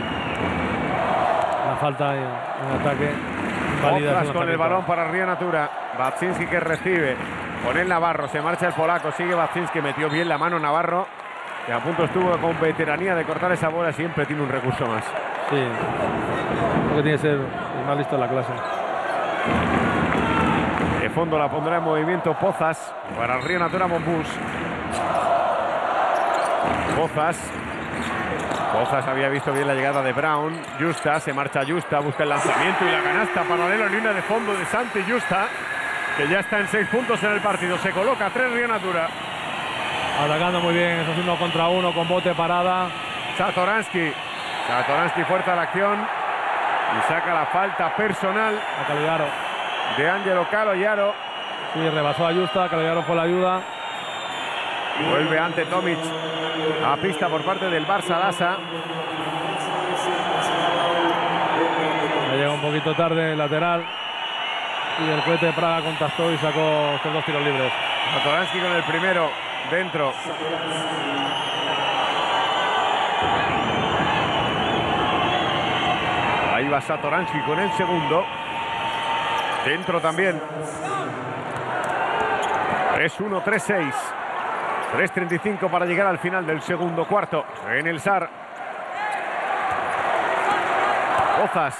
La falta en, en ataque. Pozas con el balón para Río Natura. Baczynski que recibe. Con el Navarro. Se marcha el polaco. Sigue Baczynski. Metió bien la mano Navarro. Que a punto estuvo con veteranía de cortar esa bola. Siempre tiene un recurso más. Sí. Creo que tiene que ser el más listo en la clase. De fondo la pondrá en movimiento Pozas para el Río Natura Monbus. Pozas. Pozas había visto bien la llegada de Brown. Justa, se marcha Justa, busca el lanzamiento y la canasta paralelo en línea de fondo de Santi Justa, que ya está en seis puntos en el partido. Se coloca tres Río Natura. Atacando muy bien, eso es uno contra uno con bote parada. Satoransky. Satoransky fuerza la acción y saca la falta personal A Kaloyaro. de Angelo Kaloyaro. Sí, rebasó a Justa, Kaloyaro fue la ayuda. Vuelve ante Tomic a pista por parte del Barça Lassa. Ya llega un poquito tarde el lateral. Y el cohete de Praga contactó y sacó estos dos tiros libres. Satoransky con el primero dentro. Ahí va Satoransky con el segundo. Dentro también. tres uno, tres seis. tres treinta y cinco para llegar al final del segundo cuarto en el S A R. Pozas.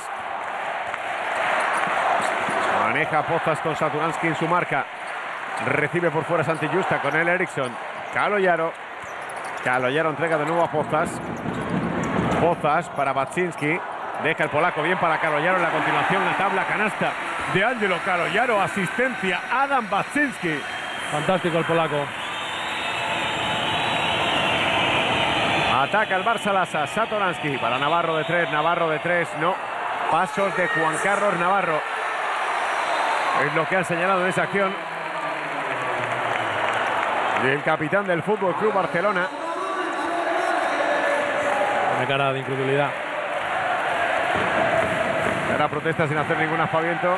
Maneja Pozas con Satoransky en su marca. Recibe por fuera Santi Justa con el Eriksson. Kaloyaro. Kaloyaro entrega de nuevo a Pozas. Pozas para Baczynski. Deja el polaco bien para Kaloyaro. En la continuación la tabla canasta de Angelo Kaloyaro. Asistencia Adam Baczynski. Fantástico el polaco. Ataca el Barça Lassa. Satoransky para Navarro de tres. Navarro de tres. No. Pasos de Juan Carlos Navarro. Es lo que han señalado en esa acción. Y el capitán del Fútbol Club Barcelona. Una cara de incredulidad. Ahora protesta sin hacer ningún aspaviento.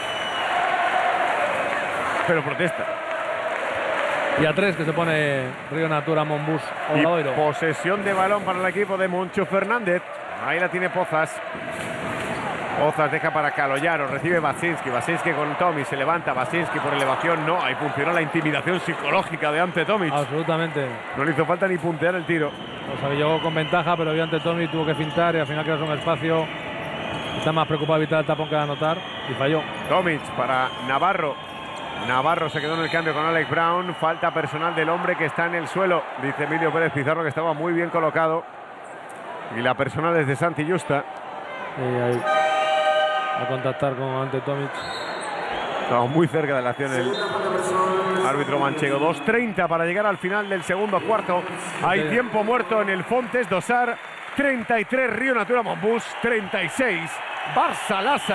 Pero protesta. Y a tres que se pone Río Natura, Monbus, Y Obradoiro. posesión de balón para el equipo de Moncho Fernández. Ahí la tiene Pozas. Pozas deja para Kaloyaro, recibe Baczynski. Baczynski con Tomic, se levanta. Baczynski por elevación, no. Ahí funcionó la intimidación psicológica de Ante Tomic. Absolutamente. No le hizo falta ni puntear el tiro. O sea, que llegó con ventaja, pero Ante Tomic tuvo que fintar y al final creó un espacio. Está más preocupado de evitar el tapón que de anotar y falló. Tomic para Navarro. Navarro se quedó en el cambio con Alex Brown. Falta personal del hombre que está en el suelo, dice Emilio Pérez Pizarro, que estaba muy bien colocado. Y la personal es de Santi Justa. Y ahí a contactar con Ante Tomic. Estaba muy cerca de la acción el árbitro manchego. dos treinta para llegar al final del segundo cuarto. Hay tiempo muerto en el Fontes Dosar. treinta y tres Río Natura Monbus, treinta y seis Barça Lassa.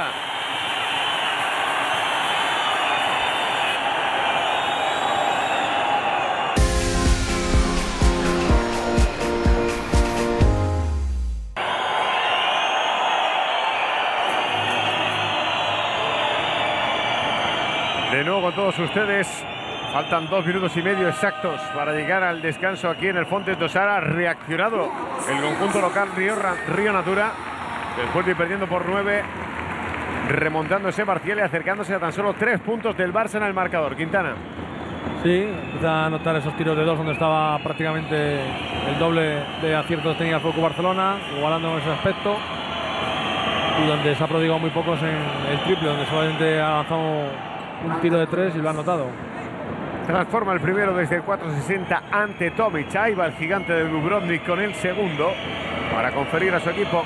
De nuevo con todos ustedes, faltan dos minutos y medio exactos para llegar al descanso aquí en el Fontes Dosar. Ha reaccionado el conjunto local Río, Río Natura, después de ir perdiendo por nueve, remontándose parcial y acercándose a tan solo tres puntos del Barça en el marcador. Quintana. Sí, empieza a notar esos tiros de dos donde estaba prácticamente el doble de aciertos tenía el F C Barcelona, igualando en ese aspecto. Y donde se ha prodigado muy pocos en el triple, donde solamente ha avanzado un tiro de tres y lo ha anotado. Transforma el primero desde el cuatro sesenta ante Tomic. Ahí va el gigante de Dubrovnik con el segundo para conferir a su equipo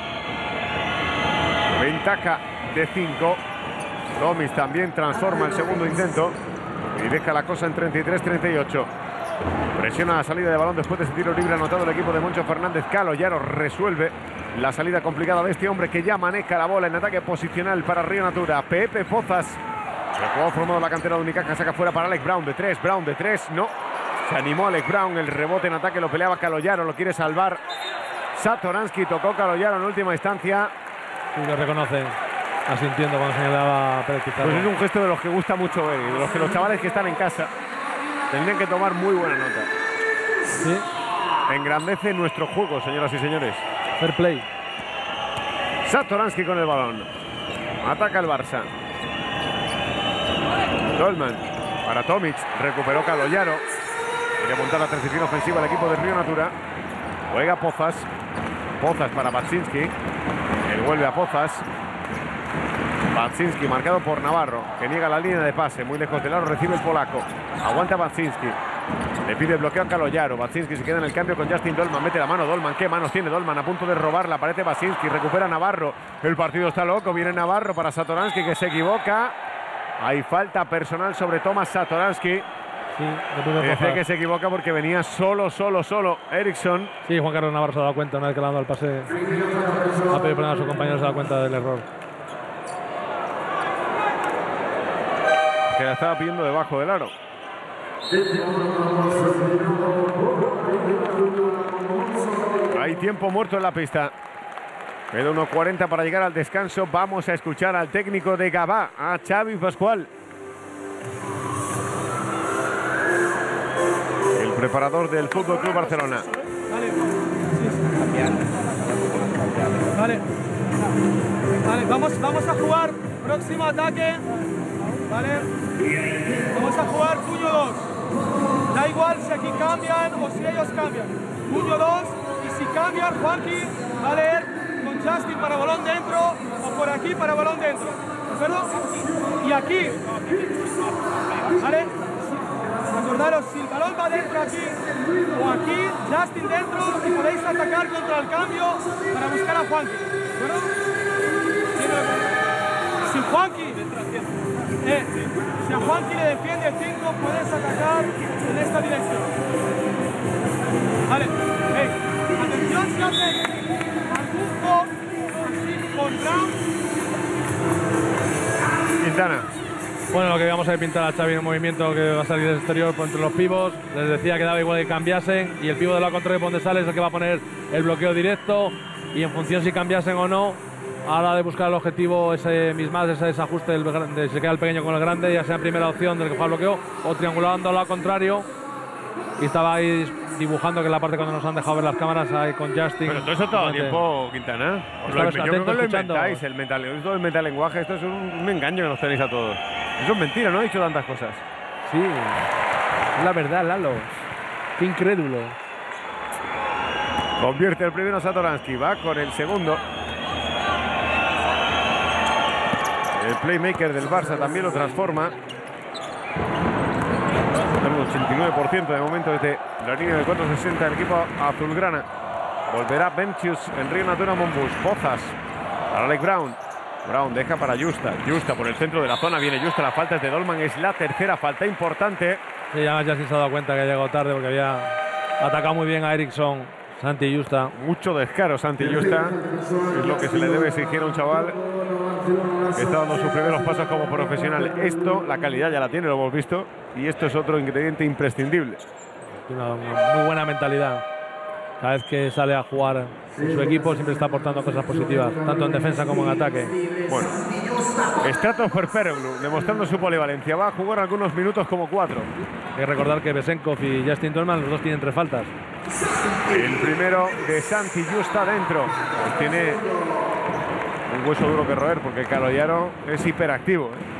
ventaja de cinco. Tomic también transforma el segundo intento y deja la cosa en treinta y tres treinta y ocho. Presiona la salida de balón después de ese tiro libre anotado el equipo de Moncho Fernández. Kaloyaro resuelve la salida complicada de este hombre que ya maneja la bola en ataque posicional para Río Natura. Pepe Pozas, el jugador formado en la cantera de Unicaja, saca fuera para Alex Brown de tres. Brown de tres, no. Se animó Alex Brown, el rebote en ataque lo peleaba Kaloyaro, lo quiere salvar Satoransky. Tocó Kaloyaro en última instancia. Y lo reconoce, asintiendo cuando señalaba Pérez Pizarro. Pues es un gesto de los que gusta mucho ver, de los que los chavales que están en casa tendrían que tomar muy buena nota. Sí. Engrandece nuestro juego, señoras y señores. Fair play. Satoransky con el balón. Ataca el Barça. Dolman para Tomic. Recuperó Kaloyaro. Quiere montar la transición ofensiva al equipo de Río Natura. Juega Pozas. Pozas para Baczynski. Él vuelve a Pozas. Baczynski marcado por Navarro, que niega la línea de pase. Muy lejos del aro recibe el polaco. Aguanta Baczynski. Le pide bloqueo a Kaloyaro. Baczynski se queda en el cambio con Justin Dolman. Mete la mano Dolman. ¿Qué manos tiene Dolman? A punto de robar la pared de Baczynski. Recupera Navarro. El partido está loco. Viene Navarro para Satoransky, que se equivoca. Hay falta personal sobre Tomas Satoransky. Sí, Dice que se equivoca porque venía solo, solo, solo Eriksson. Sí, Juan Carlos Navarro se ha dado cuenta una vez que le ha dado el pase. Ha pedido perdón a su compañero, se ha dado cuenta del error. Que la estaba pidiendo debajo del aro. Hay tiempo muerto en la pista. Queda uno cuarenta para llegar al descanso. Vamos a escuchar al técnico de Gavà, a Xavi Pascual. El preparador del F C Barcelona. Vale. Vale. Vale, vamos, vamos a jugar. Próximo ataque. Vale. Vamos a jugar puño dos. Da igual si aquí cambian o si ellos cambian. Puño dos. Y si cambian, Juanqui va a leer con Justin para balón dentro o por aquí para balón dentro. ¿De acuerdo? Y aquí. ¿Vale? Acordaros, si el balón va dentro aquí o aquí, Justin dentro y podéis atacar contra el cambio para buscar a Juanqui. ¿De acuerdo? Si Juanqui, eh, si a Juanqui le defiende el cinco, puedes atacar en esta dirección. Vale, eh, atención si hace arbusco así con Brown. Quintana. Bueno, lo que vamos a pintar a Xavi en un movimiento que va a salir del exterior por entre los pivos. Les decía que daba igual que cambiasen y el pivo de la contraria por donde sale es el que va a poner el bloqueo directo y en función si cambiasen o no, Ahora de buscar el objetivo, ese mismas, ese desajuste del, de se queda el pequeño con el grande, ya sea en primera opción del que juega bloqueo o triangulando al lado contrario. Y estaba ahí dibujando, que es la parte cuando nos han dejado ver las cámaras ahí con Justin. Pero todo eso todo el tiempo, Quintana. Os lo, yo creo que lo inventáis, el metal, esto del metalenguaje, esto es un, un engaño que nos tenéis a todos. Eso es mentira, no he dicho tantas cosas. Sí, es la verdad, Lalo. Qué incrédulo. Convierte el primero Satoransky, va con el segundo. El playmaker del Barça también lo transforma. Un ochenta y nueve por ciento de momento desde la línea de cuatro sesenta del equipo azulgrana. Volverá Ventius en Río Natura Monbus. Pozas para Alec Brown. Brown deja para Justa. Justa por el centro de la zona. Viene Justa. La falta es de Dolman. Es la tercera falta importante. Sí, ya Justin se ha dado cuenta que ha llegado tarde porque había atacado muy bien a Eriksson. Santi Justa. Mucho descaro Santi Justa. Es lo que se le debe exigir a un chaval que está dando sus primeros pasos como profesional. Esto, la calidad ya la tiene, lo hemos visto. Y esto es otro ingrediente imprescindible. Tiene una, una muy buena mentalidad. Cada vez que sale a jugar en su equipo siempre está aportando cosas positivas, tanto en defensa como en ataque. Bueno, Stratos Perpereglu demostrando su polivalencia. Va a jugar algunos minutos como cuatro. Hay que recordar que Besenkov y Justin Dolman, los dos tienen tres faltas. El primero de Santi Justa dentro. Pues tiene un hueso duro que roer porque Caloyaro es hiperactivo, ¿eh?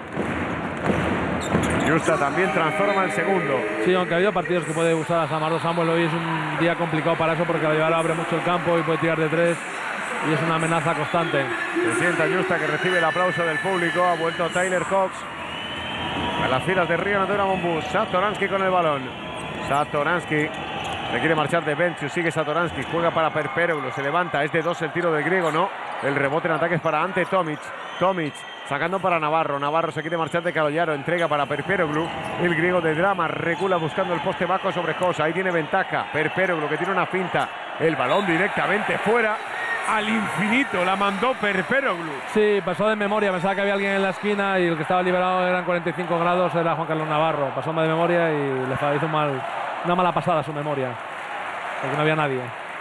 Justa también transforma el segundo. Sí, aunque ha habido partidos que puede usar a Samardo Samuel, hoy es un día complicado para eso porque Caloyaro abre mucho el campo y puede tirar de tres y es una amenaza constante. Se sienta Justa, que recibe el aplauso del público. Ha vuelto Tyler Cox a las filas de Río Natura Monbus. Satoransky con el balón. Satoransky le quiere marchar de Ventius. Sigue Satoransky, juega para Perpereglu. Se levanta, es de dos el tiro del griego, no. El rebote en ataque es para Ante Tomic. Tomic sacando para Navarro. Navarro se quiere marchar de Caloyaro. Entrega para Perpereglu. El griego de drama recula buscando el poste bajo sobre Cosa. Ahí tiene ventaja Perpereglu, que tiene una finta. El balón directamente fuera. Al infinito la mandó Perpereglu. Sí, pasó de memoria. Pensaba que había alguien en la esquina y el que estaba liberado eran cuarenta y cinco grados. Era Juan Carlos Navarro. Pasó de memoria y le hizo mal, una mala pasada a su memoria. Porque no había nadie.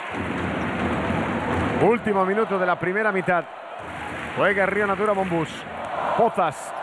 Último minuto de la primera mitad. Juega Río Natura Monbus. Pozas.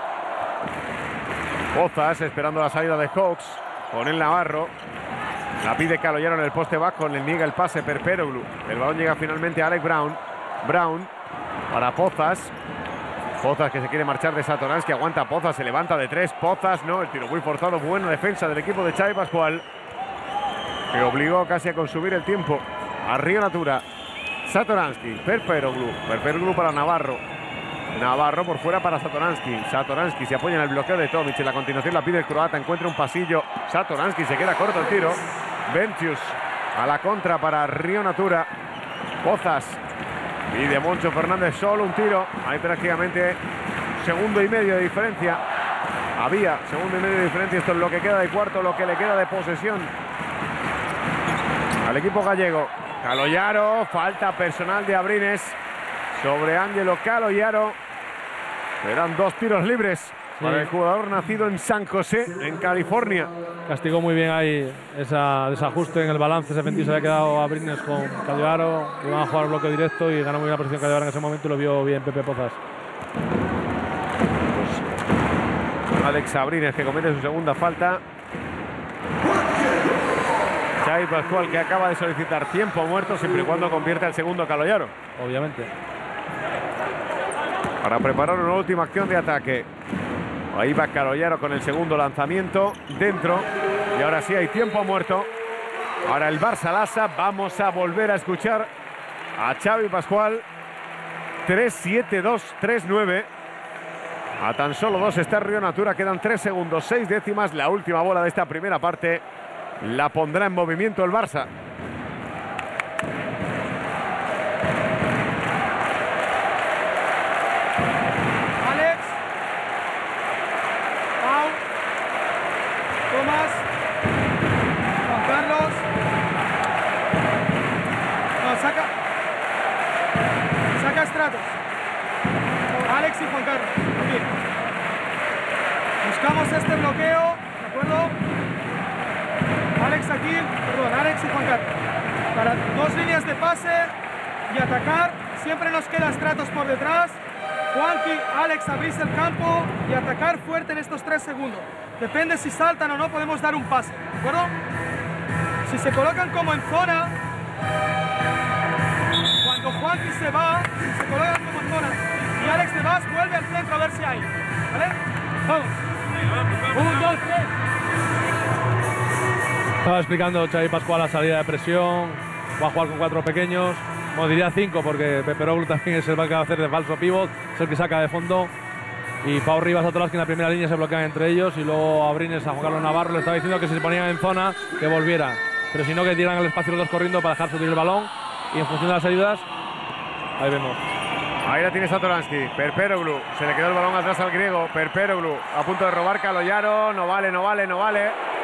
Pozas esperando la salida de Cox. Con el Navarro. La pide Caloyaro en el poste bajo. Le niega el pase Perpereglu. El balón llega finalmente a Alec Brown. Brown para Pozas. Pozas que se quiere marchar de Satoransky. Aguanta Pozas. Se levanta de tres. Pozas no. El tiro muy forzado. Buena defensa del equipo de Xavi Pascual, que obligó casi a consumir el tiempo a Río Natura. Satoransky, Perpereglu, Perpereglu para Navarro. Navarro por fuera para Satoransky. Satoransky se apoya en el bloqueo de Tomic. En la continuación la pide el croata, encuentra un pasillo. Satoransky se queda corto el tiro. Ventius a la contra para Río Natura. Pozas y de Moncho Fernández solo un tiro. Hay prácticamente segundo y medio de diferencia. Había segundo y medio de diferencia. Esto es lo que queda de cuarto, lo que le queda de posesión al equipo gallego. Caloyaro, falta personal de Abrines sobre Ángelo Caloyaro. Eran dos tiros libres sí. para el jugador nacido en San José, en California. Castigó muy bien ahí ese desajuste en el balance. Ese Ventis se había quedado Abrines con Caloyaro. Iban a jugar bloque directo y ganó muy bien la posición Caloyaro en ese momento y lo vio bien Pepe Pozas. Pues Alex Abrines, que comete su segunda falta. Xavi Pascual, que acaba de solicitar tiempo muerto siempre y cuando convierta el segundo Caloyaro. Obviamente. Para preparar una última acción de ataque. Ahí va Caloyaro con el segundo lanzamiento dentro. Y ahora sí hay tiempo muerto. Ahora el Barça Lassa. Vamos a volver a escuchar a Xavi Pascual. tres siete dos tres nueve. A tan solo dos está Río Natura. Quedan tres segundos, seis décimas. La última bola de esta primera parte la pondrá en movimiento el Barça. Alex. Pau. Tomás. Juan Carlos. No, saca. Saca Stratos. Alex y Juan Carlos. Aquí. Buscamos este bloqueo, ¿de acuerdo? Alex aquí, perdón, Alex y Juan Carlos. Para dos líneas de pase y atacar siempre nos queda Stratos por detrás. Juanqui, Alex, abrís el campo y atacar fuerte en estos tres segundos. Depende si saltan o no, podemos dar un pase, ¿de acuerdo? Si se colocan como en zona, cuando Juanqui se va, si se colocan como en zona y Alex te vas, vuelve al centro a ver si hay, ¿vale? Vamos. Un, dos, tres. Estaba explicando Xavi Pascual la salida de presión, va a jugar con cuatro pequeños, como diría cinco, porque Peperoglu también es el que va a hacer de falso pívot, es el que saca de fondo. Y Pau Rivas a Tolaski en la primera línea se bloquean entre ellos, y luego Abrines a Juan Carlos Navarro le estaba diciendo que si se ponían en zona que volviera, pero si no que tiran el espacio los dos corriendo para dejar subir el balón, y en función de las ayudas ahí vemos. Ahí la tiene Satoransky, Perperoglu, se le quedó el balón atrás al griego, Perperoglu a punto de robar Kaloyaro, no vale, no vale, no vale.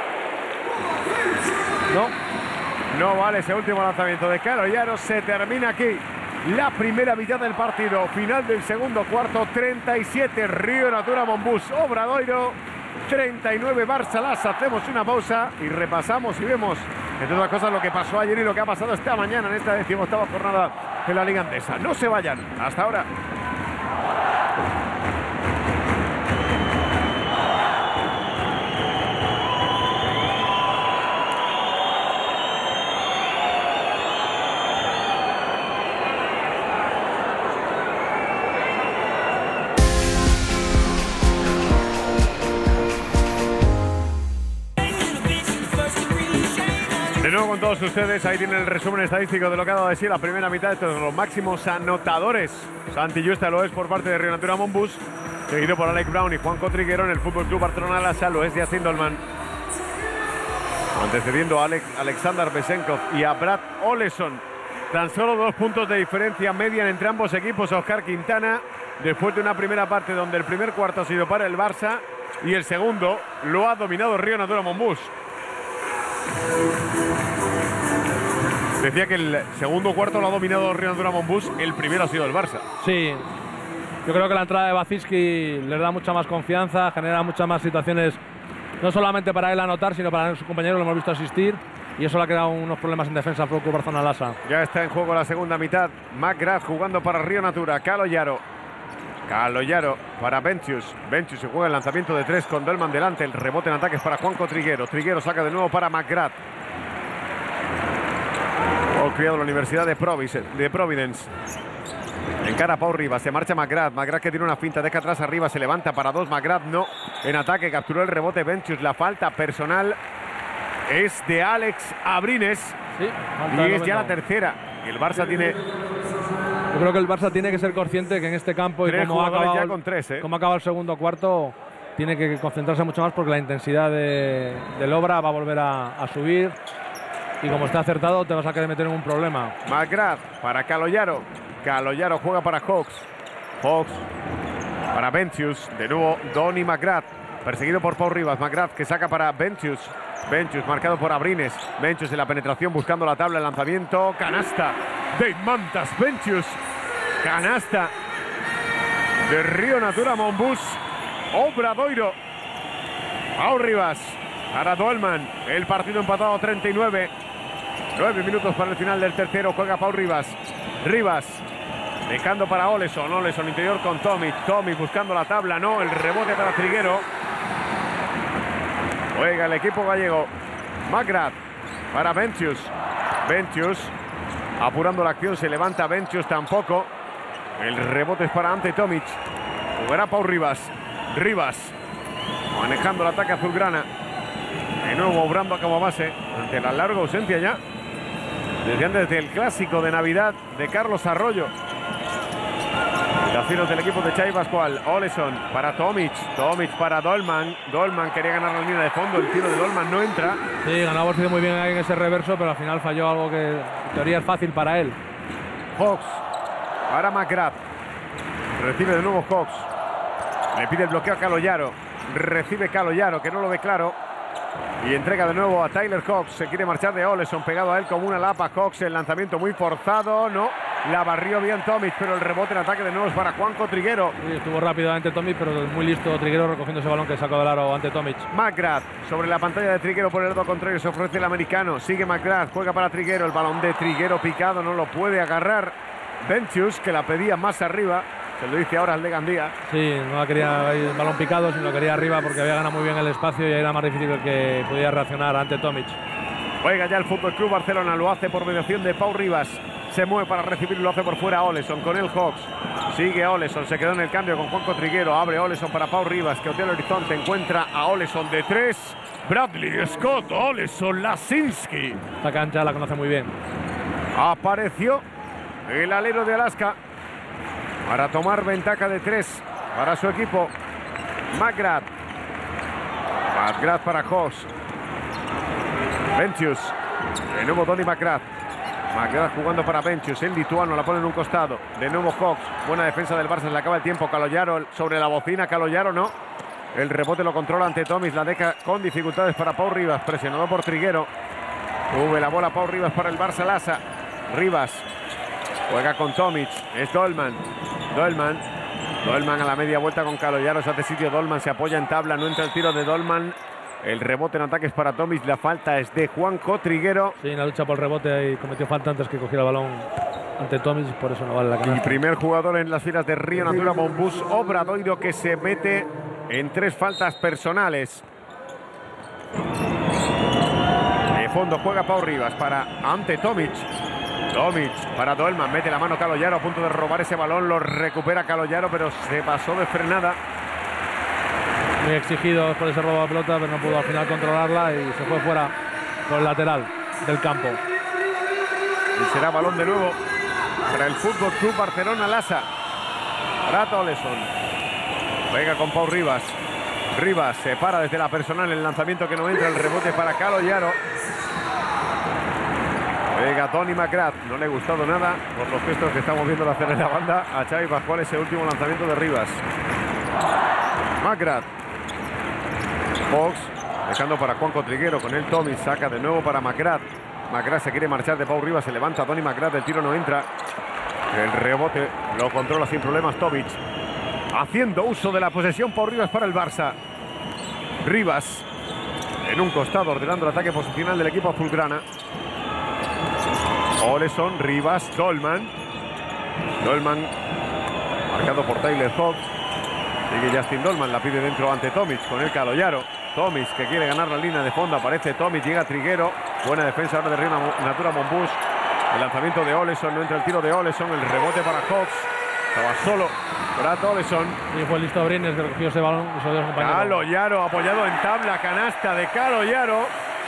No, no vale ese último lanzamiento de Kaloyaro, se termina aquí la primera mitad del partido, final del segundo cuarto, treinta y siete Río Natura Monbus Obradoiro, treinta y nueve Barça Lassa. Hacemos una pausa y repasamos y vemos, entre otras cosas, lo que pasó ayer y lo que ha pasado esta mañana en esta decimoctava jornada de la Liga Andesa. No se vayan, hasta ahora. De nuevo con todos ustedes, ahí tienen el resumen estadístico de lo que ha dado de sí la primera mitad de todos los máximos anotadores. Santi Justa lo es por parte de Río Natura Monbus, seguido por Alec Brown y Juan Cotriguero. En el Fútbol Club Barcelona Lassa lo es de Yasin Dolman, antecediendo a Alex, Alexander Besenkov y a Brad Oleson. Tan solo dos puntos de diferencia median entre ambos equipos. Oscar Quintana, después de una primera parte donde el primer cuarto ha sido para el Barça y el segundo lo ha dominado Río Natura Monbus. Decía que el segundo cuarto lo ha dominado Río Natura Monbus, el primero ha sido el Barça. Sí, yo creo que la entrada de Baciski les da mucha más confianza, genera muchas más situaciones, no solamente para él anotar, sino para su compañero, lo hemos visto asistir, y eso le ha creado unos problemas en defensa al Fútbol Barcelona Lassa. Ya está en juego la segunda mitad. McGrath jugando para Río Natura. Kaloyaro. Kaloyaro para Ventius. Ventius se juega el lanzamiento de tres con Dolman delante. El rebote en ataques para Juanco Triguero. Triguero saca de nuevo para McGrath. Oh, criado de la Universidad de Providence. De Providence. Encara a Pau Rivas, se marcha McGrath. McGrath que tiene una finta, deja atrás arriba, se levanta para dos. McGrath no. En ataque capturó el rebote Ventius. La falta personal es de Alex Abrines. Sí, y es ya la tercera. El Barça tiene... Yo creo que el Barça tiene que ser consciente que en este campo, y como ha acabado, ya con tres, ¿eh? como ha acabado el segundo cuarto, tiene que concentrarse mucho más, porque la intensidad de, del Obra va a volver a, a subir, y como está acertado te vas a querer meter en un problema. McGrath para Kaloyaro. Kaloyaro juega para Hawks. Hawks para Ventius. De nuevo Donny McGrath, perseguido por Pau Rivas. McGrath que saca para Ventius. Ventius marcado por Abrines. Ventius en la penetración buscando la tabla. El lanzamiento. Canasta de Mantas Ventius. Canasta de Río Natura Monbus Obradoiro. Pau Rivas para Dolman. El partido empatado treinta y nueve. nueve minutos para el final del tercero. Juega Pau Rivas. Rivas dejando para Oleson. Oleson interior con Tomic. Tomic buscando la tabla. No, el rebote para Triguero. Juega el equipo gallego. McGrath para Ventius. Ventius apurando la acción. Se levanta Ventius tampoco. El rebote es para Ante Tomic. Jugará Pau Rivas. Rivas manejando el ataque azulgrana. De nuevo obrando como base ante la larga ausencia ya desde antes del clásico de Navidad de Carlos Arroyo. Cacinos del equipo de Xavi Pascual. Oleson para Tomic. Tomic para Dolman. Dolman quería ganar la línea de fondo. El tiro de Dolman no entra. Sí, ganó muy bien ahí en ese reverso, pero al final falló algo que en teoría es fácil para él. Hawks para McGrath. Recibe de nuevo Hawks. Le pide el bloqueo a Kaloyaro. Recibe Kaloyaro, que no lo ve claro. Y entrega de nuevo a Tyler Hawks. Se quiere marchar de Oleson, pegado a él como una lapa. Hawks, el lanzamiento muy forzado. No, la barrió bien Tomic, pero el rebote en ataque de nuevo es para Juanco Triguero. Sí, estuvo rápido ante Tomic, pero muy listo Triguero recogiendo ese balón que sacó del aro ante Tomic. McGrath sobre la pantalla de Triguero por el lado contrario. Se ofrece el americano. Sigue McGrath, juega para Triguero. El balón de Triguero picado, no lo puede agarrar. Ventius, que la pedía más arriba. Se lo dice ahora al de Gandía. Sí, no la quería el balón picado, sino lo quería arriba porque había ganado muy bien el espacio y era más difícil que pudiera reaccionar ante Tomic. Juega ya el Fútbol Club Barcelona, lo hace por mediación de Pau Ribas. Se mueve para recibir y lo hace por fuera Oleson con el Hawks. Sigue Oleson, se quedó en el cambio con Juanco Triguero. Abre Oleson para Pau Ribas, que hotel horizonte, encuentra a Oleson de tres. Bradley Scott, Oleson, Lasinski. Esta cancha la conoce muy bien. Apareció el alero de Alaska para tomar ventaja de tres para su equipo. McGrath. McGrath para Hawks. Ventius. De nuevo Donny McGrath. McGrath jugando para Ventius. El lituano la pone en un costado. De nuevo Hawks. Buena defensa del Barça. Se le acaba el tiempo. Caloyaro sobre la bocina. Caloyaro no. El rebote lo controla ante Tomic. La deja con dificultades para Pau Ribas. Presionado por Triguero. Sube la bola Pau Ribas para el Barça Lassa. Ribas. Juega con Tomic. Es Dolman. Dolman. Dolman a la media vuelta con Caloyaro. Se hace sitio Dolman. Se apoya en tabla. No entra el tiro de Dolman. El rebote en ataque es para Tomic. La falta es de Juanco Triguero. Sí, en la lucha por el rebote y cometió falta antes que cogiera el balón ante Tomic. Por eso no vale la canasta. Y primer jugador en las filas de Río Natura Monbus, Obradoiro, que se mete en tres faltas personales. De fondo juega Pau Ribas para ante Tomic. Tomic para Dolman. Mete la mano Caloyaro a punto de robar ese balón. Lo recupera Caloyaro, pero se pasó de frenada. Muy exigido por ese robo de pelota, pero no pudo al final controlarla y se fue fuera por el lateral del campo. Y será balón de nuevo para el Fútbol Club Barcelona Lassa. Brad Oleson. Venga con Pau Ribas. Ribas se para desde la personal. El lanzamiento que no entra. El rebote para Caloyaro. Venga Tony McGrath. No le ha gustado nada por los gestos que estamos viendo hacer en la banda a Xavi Pascual. Ese último lanzamiento de Ribas. McGrath. Fox dejando para Juanco Triguero con el Tommy. Saca de nuevo para McGrath. McGrath se quiere marchar de Pau Ribas. Se levanta Tony McGrath. El tiro no entra. El rebote lo controla sin problemas Tomic. Haciendo uso de la posesión Pau Ribas para el Barça. Ribas en un costado ordenando el ataque posicional del equipo azulgrana. Oleson, Ribas, Dolman. Dolman marcado por Tyler Hawks. Sigue Justin Dolman, la pide dentro ante Tomic con el Caloyaro. Tomic que quiere ganar la línea de fondo. Aparece Tomic, llega Triguero. Buena defensa ahora de Río Natura Monbus. El lanzamiento de Oleson, no entra el tiro de Oleson. El rebote para Hawks. Estaba solo Brad Oleson. Y fue listo Brines que recogió ese balón. Caloyaro apoyado en tabla. Canasta de Caloyaro.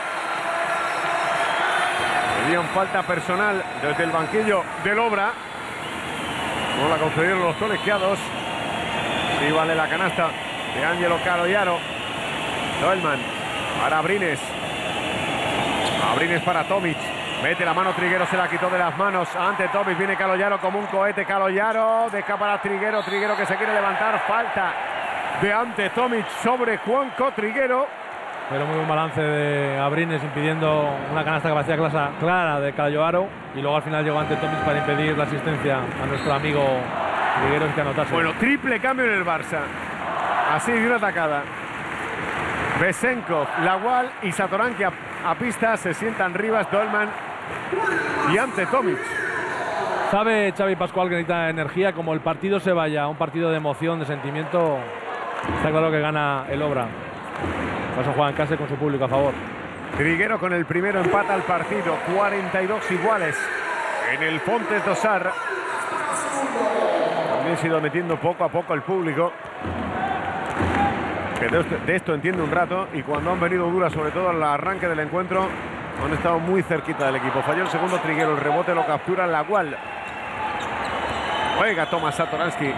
Pedían falta personal desde el banquillo del Obra. No la concedieron los colegiados. Sí vale la canasta de Ángelo Caloyaro. Dolman para Brines. Brines para Tomic. Mete la mano Triguero, se la quitó de las manos. Ante Tomic viene Caloyaro como un cohete. Caloyaro deja para Triguero. Triguero que se quiere levantar. Falta de ante Tomic sobre Juanco Triguero. Pero muy buen balance de Abrines impidiendo una canasta que parecía clasa, clara de Caloyaro. Y luego al final llegó ante Tomic para impedir la asistencia a nuestro amigo Triguero que anotase. Bueno, triple cambio en el Barça. Así de una atacada. Besenkov, Lawal y Satoranki a, a pista. Se sientan Ribas, Dolman y ante Tomic. Sabe Xavi Pascual que necesita energía. Como el partido se vaya a un partido de emoción, de sentimiento, está claro que gana el Obra. Por eso juega en casa con su público a favor. Triguero con el primero empata al partido. cuarenta y dos iguales en el Fontes Dosar. También se ha ido metiendo poco a poco el público. Que de esto, de esto entiende un rato. Y cuando han venido duras, sobre todo al arranque del encuentro, han estado muy cerquita del equipo. Falló el segundo Triguero. El rebote lo captura Lawal. Juega Tomás Satoransky.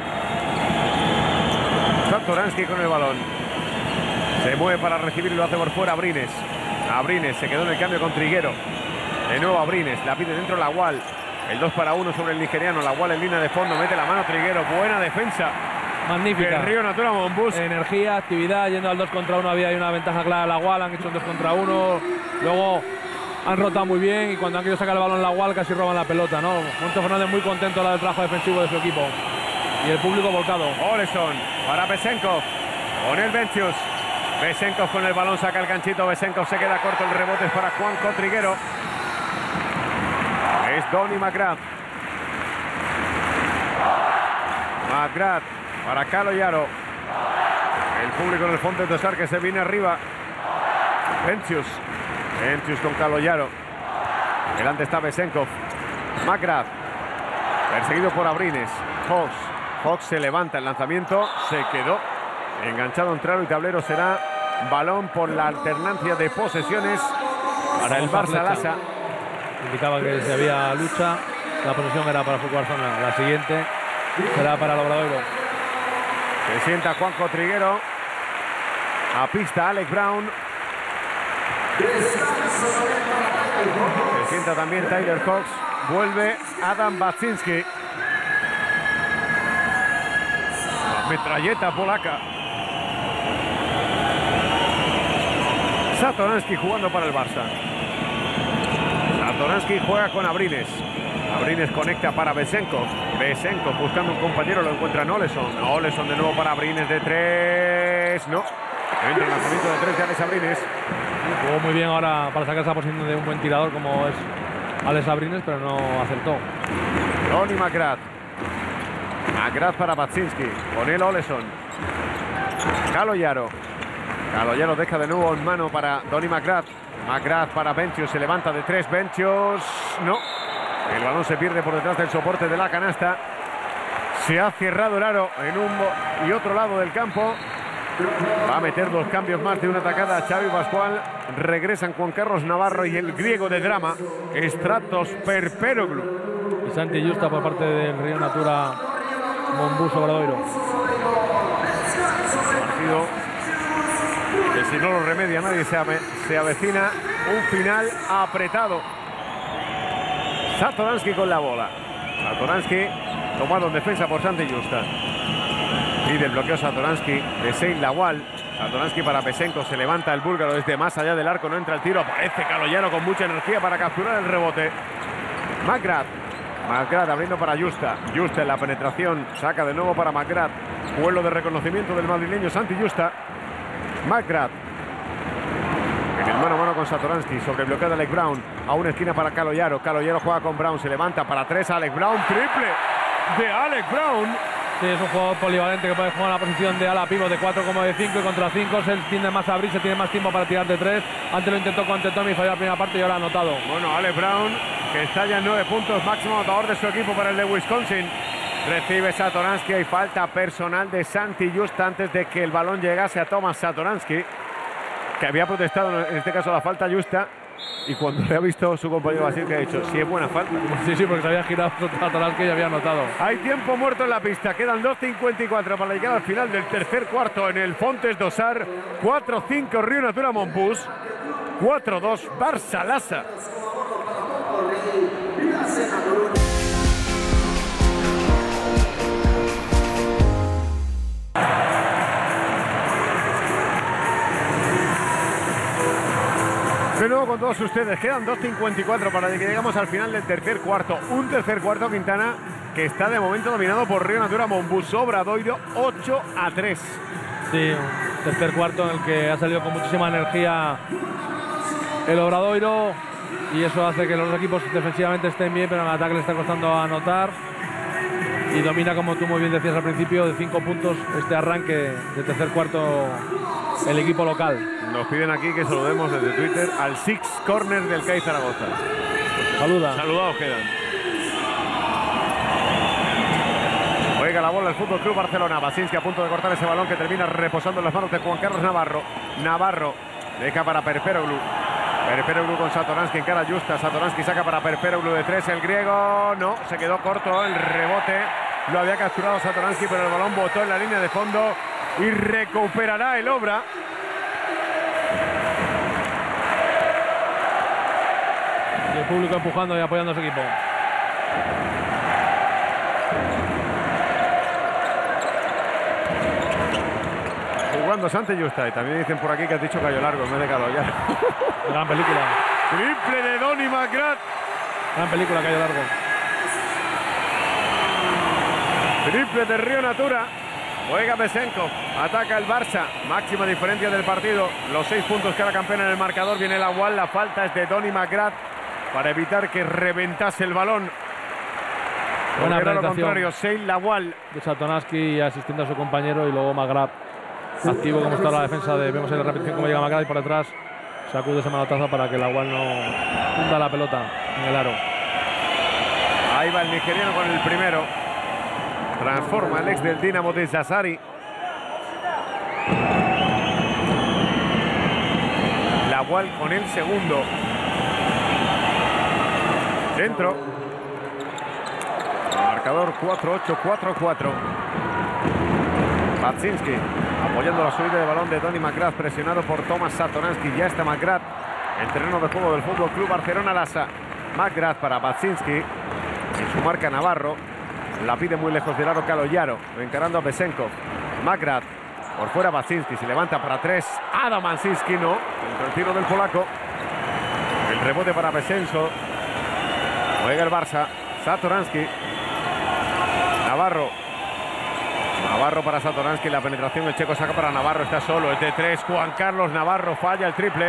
Satoransky con el balón. Se mueve para recibir y lo hace por fuera Abrines. Abrines se quedó en el cambio con Triguero. De nuevo Abrines, la pide dentro Lawal. El dos para uno sobre el nigeriano. Lawal en línea de fondo, mete la mano Triguero. Buena defensa. Magnífica. El Río Natura Monbus. Energía, actividad, yendo al dos contra uno había ahí una ventaja clara Lawal. Han hecho un dos contra uno. Luego han rotado muy bien y cuando han querido sacar el balón Lawal casi roban la pelota, ¿no? Moncho Fernández muy contento del trabajo defensivo de su equipo. Y el público volcado. Oleson para Besenkov. Con el Ventius. Besenkov con el balón, saca el ganchito. Besenkov se queda corto. El rebote es para Juanco Triguero. Es Donny McGrath. McGrath para Kaloyaro. El público en el Fontes de Sar que se viene arriba. Vencius. Vencius con Kaloyaro. Delante está Besenkov. McGrath. Perseguido por Abrines. Hawks. Hawks se levanta. El lanzamiento se quedó enganchado entre aro y tablero. Será balón por la alternancia de posesiones para el Barça Lassa. Indicaba que si había lucha, la posesión era para Fútbol Barcelona. La siguiente será para el Obradoiro. Se sienta Juanjo Triguero. A pista Alex Brown. Se sienta también Tyler Cox. Vuelve Adam Baczynski. La metralleta polaca. Satoransky jugando para el Barça. Satoransky juega con Abrines. Abrines conecta para Besenkov. Besenkov buscando un compañero, lo encuentra en Oleson. Oleson de nuevo para Abrines de tres. No. Entra el lanzamiento de tres de Alex Abrines. Jugó muy bien ahora para sacar esa posición de un buen tirador como es Alex Abrines, pero no acertó. Donny McGrath. McGrath para Baczynski. Con él Oleson. Kaloyaro. Kaloyaro deja de nuevo en mano para Donny McGrath. McGrath para Vencius. Se levanta de tres. Vencius. No. El balón se pierde por detrás del soporte de la canasta. Se ha cerrado el aro en un y otro lado del campo. Va a meter dos cambios más de una atacada Xavi Pascual. Regresan Juan Carlos Navarro y el griego de drama, Stratos Perperoglu. Y Santi Justa por parte del Río Natura Monbus Obradoiro. Partido que si no lo remedia nadie, se, ave se avecina un final apretado. Satoransky con la bola. Satoransky tomado en defensa por Santi Justa. Y del bloqueo Satoransky de Sein Lawal. Satoransky para Besenkov. Se levanta el búlgaro desde más allá del arco. No entra el tiro. Aparece Kaloyaro con mucha energía para capturar el rebote. McGrath. McGrath abriendo para Justa. Justa en la penetración. Saca de nuevo para McGrath. Vuelo de reconocimiento del madrileño Santi Justa. McGrath. En el mano a mano con Satoransky. Sobre bloqueo de Alex Brown. A una esquina para Kaloyaro. Kaloyaro juega con Brown. Se levanta para tres. Alex Brown. Triple de Alex Brown. Sí, es un jugador polivalente que puede jugar en la posición de ala pívot de cuatro como de cinco y contra cinco se tiende más a abrirse, tiene más tiempo para tirar de tres. Antes lo intentó con Tommy, falló la primera parte y ahora ha anotado. Bueno, Alex Brown, que está ya en nueve puntos, máximo anotador de su equipo para el de Wisconsin. Recibe Satoransky y falta personal de Santi Justa antes de que el balón llegase a Tomas Satoransky, que había protestado en este caso la falta Justa. Y cuando le ha visto su compañero así, que ha dicho, sí es buena falta. Sí, sí, porque se había girado Satoransky y había anotado. Hay tiempo muerto en la pista. Quedan dos cincuenta y cuatro para llegar al final del tercer cuarto en el Fontes de Sar. cuatro cinco Río Natura Monbus. cuatro dos Barça Lassa. De nuevo con todos ustedes, quedan dos cincuenta y cuatro para que llegamos al final del tercer cuarto. Un tercer cuarto, Quintana, que está de momento dominado por Río Natura Monbus Obradoiro ocho a tres. Sí, un tercer cuarto en el que ha salido con muchísima energía el Obradoiro y eso hace que los dos equipos defensivamente estén bien, pero en el ataque le está costando anotar. Y domina, como tú muy bien decías al principio, de cinco puntos este arranque del tercer cuarto el equipo local. Nos piden aquí que saludemos desde Twitter al Six Corner del C A I Zaragoza. Saluda. Saludados quedan. Juega la bola el Fútbol Club Barcelona. Baczynski a punto de cortar ese balón que termina reposando en las manos de Juan Carlos Navarro. Navarro deja para Perperoglu. Perperoglu con Satoransky en cara Justa. Satoransky saca para Perperoglu de tres. El griego no, se quedó corto. El rebote lo había capturado Satoransky, pero el balón botó en la línea de fondo y recuperará el Obra. Y el público empujando y apoyando a su equipo. Jugando Santi Justa. Y también dicen por aquí que has dicho Cayo Largo en vez de Kaloyaro. Gran película. Triple de Donny McGrath. Gran película, Cayo Largo. Triple de Río Natura. Juega Besenkov. Ataca el Barça. Máxima diferencia del partido. Los seis puntos que ahora campeona en el marcador. Viene la Wall. La falta es de Donny McGrath para evitar que reventase el balón Buena Porque era lo presentación contrario, Seil Lawal. de Satoransky asistiendo a su compañero y luego Magrat activo como está la defensa de, vemos en la repetición cómo llega Magrat y por detrás sacude ese manotazo para que Lawal no hunda la pelota en el aro. Ahí va el nigeriano con el primero. Transforma el ex del Dinamo de Sassari. Lawal con el segundo. Dentro. Marcador cuatro ocho, cuatro cuatro. Baczynski apoyando la subida de balón de Donny McGrath, presionado por Tomasz Satoransky. Ya está McGrath en terreno de juego del Fútbol Club Barcelona Lassa. McGrath para Baczynski. En su marca Navarro. La pide muy lejos del aro Kaloyaro, encarando a Besenkov. McGrath por fuera, Baczynski se levanta para tres. Adam Manciski no. Dentro el tiro del polaco. El rebote para Besenso. Juega el Barça. Satoransky. Navarro. Navarro para Satoransky. La penetración, el checo saca para Navarro. Está solo. Es de tres. Juan Carlos Navarro falla el triple.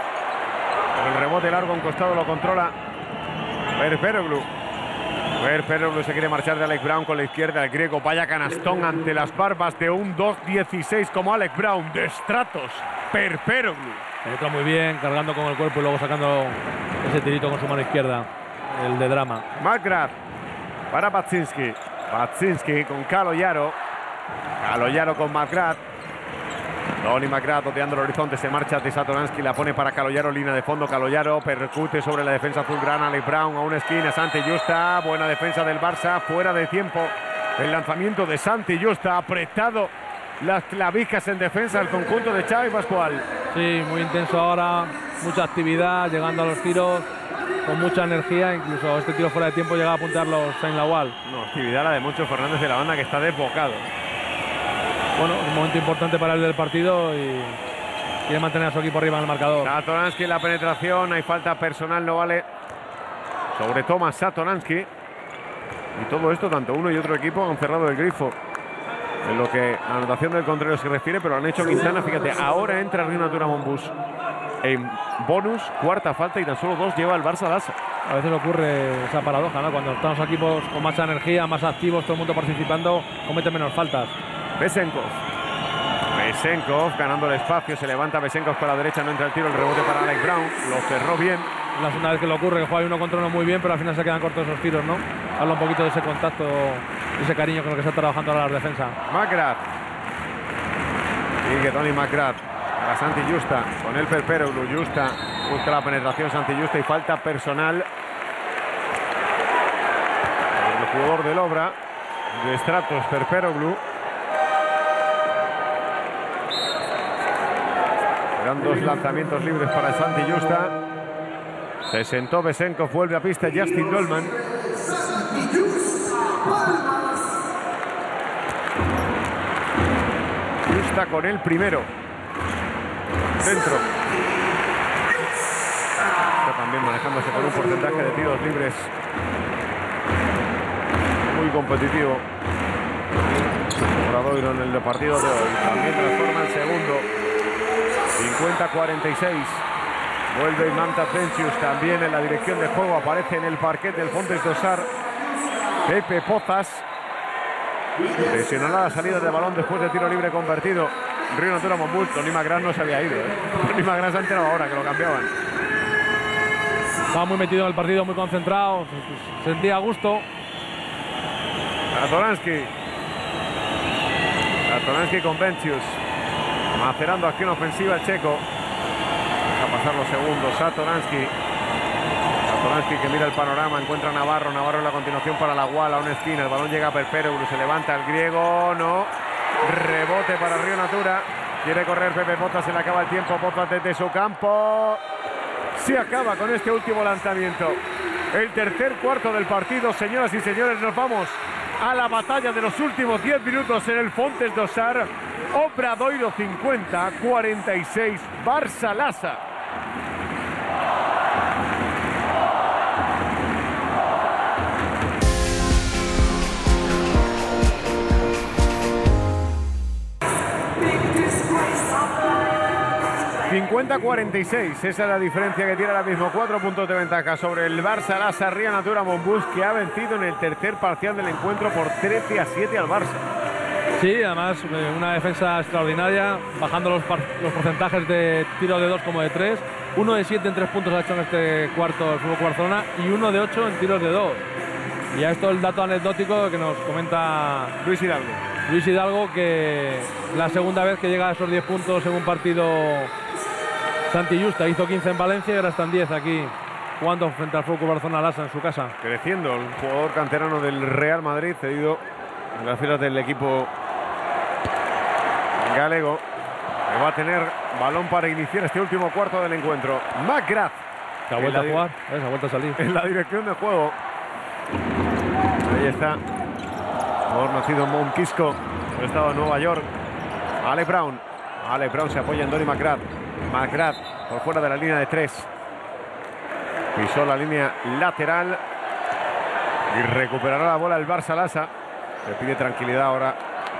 El rebote largo a un costado lo controla Perperoglu. Perperoglu se quiere marchar de Alex Brown con la izquierda. El griego, vaya canastón ante las barbas de un dos dieciséis como Alex Brown. De estratos. Perperoglu. Penetra muy bien, cargando con el cuerpo y luego sacando ese tirito con su mano izquierda. El de drama. McGrath para Baczynski. Baczynski con Kaloyaro. Kaloyaro con McGrath. Donny McGrath oteando el horizonte, se marcha de Satoransky, la pone para Kaloyaro, línea de fondo. Kaloyaro percute sobre la defensa azulgrana. Alex Brown a una esquina. Santi Justa, buena defensa del Barça, fuera de tiempo. El lanzamiento de Santi Justa, apretado las clavijas en defensa del conjunto de Xavi Pascual. Sí, muy intenso ahora, mucha actividad, llegando a los tiros con mucha energía. Incluso este tiro fuera de tiempo llega a apuntarlos Seil Lawal. No, actividad la de Moncho Fernández de la banda, que está desbocado. Bueno, un momento importante para el del partido y quiere mantener a su equipo arriba en el marcador. Satoransky, la penetración, hay falta personal, no vale. Sobre Tomasz Satoransky. Y todo esto, tanto uno y otro equipo han cerrado el grifo en lo que a la anotación del contrario se refiere, pero lo han hecho Quintana. Fíjate, ahora entra Rio Natura Monbus en bonus, cuarta falta, y tan solo dos lleva el Barça Lassa. A veces ocurre esa paradoja, ¿no? Cuando están los equipos con más energía, más activos, todo el mundo participando, cometen menos faltas. Besenkov. Besenkov ganando el espacio, se levanta Besenkov por la derecha, no entra el tiro, el rebote para Alex Brown, lo cerró bien. La segunda vez que lo ocurre, que juega uno contra uno muy bien, pero al final se quedan cortos esos tiros, ¿no? Habla un poquito de ese contacto, de ese cariño con el que está trabajando ahora la defensa. McGrath. Sigue Donny McGrath para Santi Justa, con el Perperoglu. Justa busca la penetración, Santi Justa, y falta personal. El jugador del Obra, de Stratos, Perperoglu. Eran dos lanzamientos libres para el Santi Justa. Se sentó Besenkov, vuelve a pista Justin Dolman. Justa con el primero. Dentro. Está también manejándose con un porcentaje de tiros libres muy competitivo. Obradoiro en el partido de hoy. También transforma el segundo. cincuenta a cuarenta y seis. Vuelve Imam Tapencius también en la dirección de juego. Aparece en el parquet del Fontes Dosar Pepe Pozas. Presionará la salida de balón después de tiro libre convertido. Rio Natura Monbus. Donny McGrath no se había ido, ¿eh? Donny McGrath se ha enterado ahora que lo cambiaban. Estaba muy metido en el partido, muy concentrado. Se sentía a gusto. Satoransky. Satoransky con Bencius. Macerando acción ofensiva el checo. Deja pasar los segundos. Satoransky. Satoransky que mira el panorama. Encuentra a Navarro. Navarro en la continuación para la Guala. A una esquina. El balón llega a Perperoglu. Se levanta el griego. No. Rebote para Rio Natura. Quiere correr Pepe Pozas. Se le acaba el tiempo. Pozas desde su campo. Se acaba con este último lanzamiento. El tercer cuarto del partido. Señoras y señores, nos vamos a la batalla de los últimos diez minutos en el Fontes Dosar. Obradoiro cincuenta, cuarenta y seis, Barça Lassa. cincuenta a cuarenta y seis. Esa es la diferencia que tiene ahora mismo. Cuatro puntos de ventaja sobre el Barça. La Ría Natura Montbus, que ha vencido en el tercer parcial del encuentro por trece a siete al Barça. Sí, además una defensa extraordinaria, bajando los, los porcentajes de tiro de dos como de tres. Uno de siete en tres puntos ha hecho en este cuarto el Fútbol Club Barcelona y uno de ocho en tiros de dos. Y a esto el dato anecdótico que nos comenta Luis Hidalgo. Luis Hidalgo, que la segunda vez que llega a esos diez puntos en un partido Santi Justa. Hizo quince en Valencia y ahora están diez aquí jugando frente al Fútbol Club Barcelona Lassa en su casa. Creciendo el jugador canterano del Real Madrid, cedido en las filas del equipo galego, que va a tener balón para iniciar este último cuarto del encuentro. McGrath, que ha vuelto a jugar, ¿eh? Se ha vuelto a salir en la dirección de juego. Ahí está, jugador nacido en Mount Kisco, el estado de Nueva York. Alec Brown, Alec Brown se apoya en Donny McGrath. McGrath por fuera de la línea de tres, pisó la línea lateral y recuperará la bola el Barça Lassa. Le pide tranquilidad ahora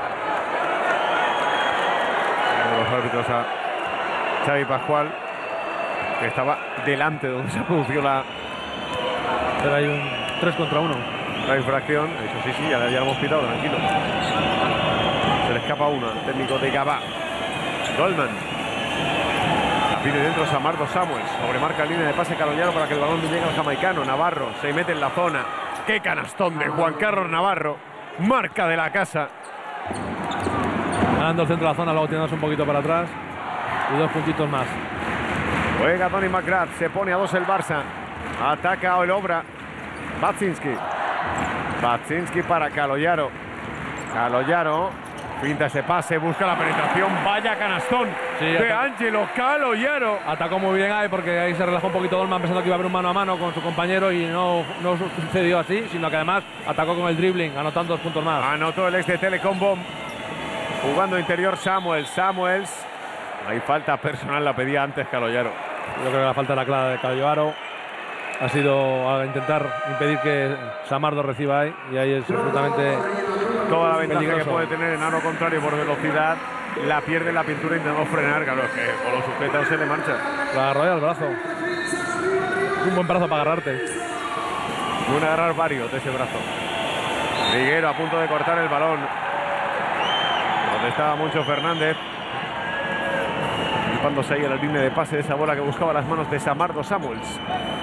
uno de los árbitros a Xavi Pascual, que estaba delante de donde se produjo la, pero hay un tres contra uno. La infracción. Ha dicho sí, sí, ya, ya lo hemos pitado, tranquilo. Se le escapa uno al técnico de Gabá. Dolman. La pide dentro Samardo Samuels. Sobremarca línea de pase Caloyaro para que el balón llegue al jamaicano. Navarro se mete en la zona. ¡Qué canastón de Juan Carlos Navarro! Marca de la casa. Ganando el centro de la zona, luego tirándose un poquito para atrás. Y dos puntitos más. Juega Donny McGrath. Se pone a dos el Barça. Ataca el Obra. Batsinski. Batsinski para Caloyaro. Caloyaro pinta ese pase, busca la penetración. Vaya canastón sí, de Ángelo Caloyaro. Atacó muy bien ahí porque ahí se relajó un poquito Dolman pensando que iba a haber un mano a mano con su compañero y no, no sucedió así, sino que además atacó con el dribbling, anotando dos puntos más. Anotó el ex de Telecom Bomb. Jugando interior Samuels. Samuels. Hay falta personal, la pedía antes Caloyaro. Yo creo que la falta era clara de Caloyaro. Ha sido a intentar impedir que Samardo reciba ahí, y ahí es absolutamente toda la ventaja peligroso. Que puede tener en aro contrario por velocidad, la pierde en la pintura intentando frenar, claro, es que o lo sujeta o se le marcha. La agarró al brazo. Un buen brazo para agarrarte. Pueden agarrar varios de ese brazo. Triguero a punto de cortar el balón. Donde estaba Moncho Fernández. Ocupándose ahí en la línea de pase de esa bola que buscaba las manos de Samardo Samuels.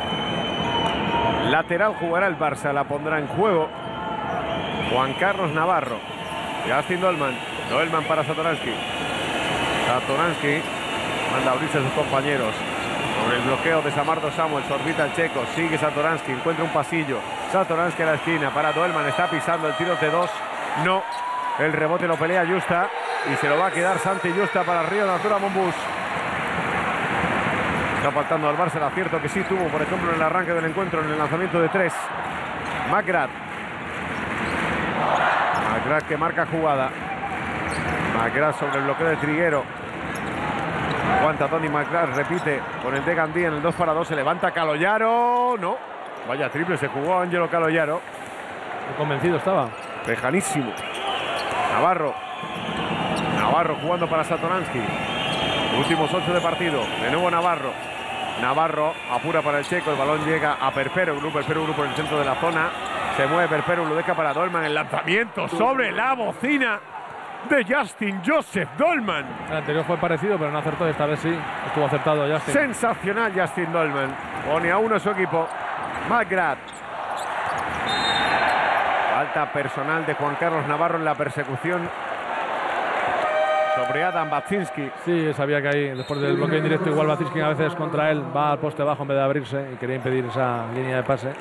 Lateral jugará el Barça, la pondrá en juego Juan Carlos Navarro. Justin Dolman. Dolman para Satoransky. Satoransky manda a abrirse a sus compañeros. Con el bloqueo de Samardo Samuels, orbita el checo. Sigue Satoransky, encuentra un pasillo. Satoransky a la esquina para Dolman. Está pisando el tiro de dos. No. El rebote lo pelea Justa. Y se lo va a quedar Santi Justa para Río Natura Montbus. Está faltando al Barça el acierto que sí tuvo, por ejemplo, en el arranque del encuentro, en el lanzamiento de tres. McGrath. McGrath que marca jugada. McGrath sobre el bloqueo de Triguero. Aguanta Donny McGrath, repite con el de Gandía en el dos para dos. Se levanta Caloyaro. No. Vaya triple, se jugó Ángelo Caloyaro. Muy convencido estaba. Lejanísimo. Navarro. Navarro jugando para Satoransky. Últimos ocho de partido. De nuevo Navarro. Navarro apura para el checo. El balón llega a Perpero. Grupo Perpero, grupo en el centro de la zona. Se mueve Perpero, lo deja para Dolman. El lanzamiento sobre la bocina de Justin Joseph Dolman. El anterior fue parecido, pero no acertó. Esta vez sí. Estuvo acertado Justin. Sensacional Justin Dolman. Pone a uno su equipo. McGrath. Falta personal de Juan Carlos Navarro en la persecución sobre Adam Batsinski. Sí, sabía que ahí, después del bloqueo indirecto, igual Batsinski a veces contra él va al poste bajo en vez de abrirse y quería impedir esa línea de pase.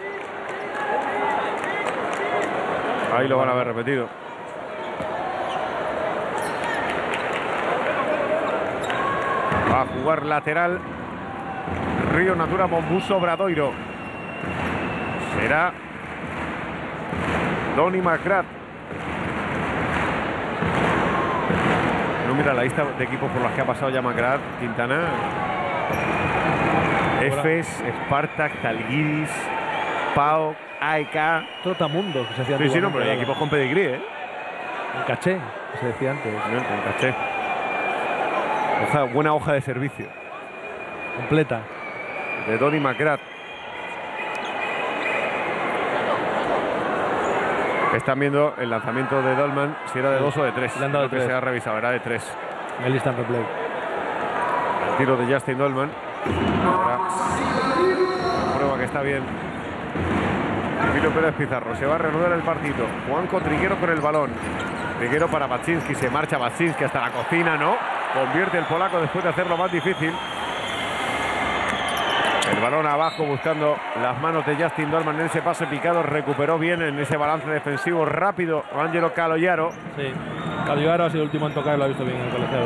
Ahí lo van a ver repetido. Va a jugar lateral Río Natura Montbus Obradoiro. Será Donny McGrath. No, mira la lista de equipos por los que ha pasado ya McGrath. Quintana, Efes, Spartak, Zalgiris, P A O K, A E K. Trotamundo, que se hacía Sí, sí, no, pero hay equipos con pedigrí, ¿eh? En caché, que se decía antes. En caché. Hoja, buena hoja de servicio. Completa. De Donny McGrath. Están viendo el lanzamiento de Dolman, si era de dos o de tres. Le han dado Lo que tres. se ha revisado, era de tres. El instant replay. El tiro de Justin Dolman. Ahora, prueba que está bien. Emilio Pérez Pizarro. Se va a reanudar el partido. Juanco Triguero con el balón. Triguero para Baczynski. Se marcha Baczynski hasta la cocina, ¿no? Convierte el polaco después de hacerlo más difícil. El balón abajo buscando las manos de Justin Dolman en ese pase picado. Recuperó bien en ese balance defensivo rápido Angelo Caloyaro. Sí. Caloyaro ha sido el último en tocar y lo ha visto bien en el colegiado.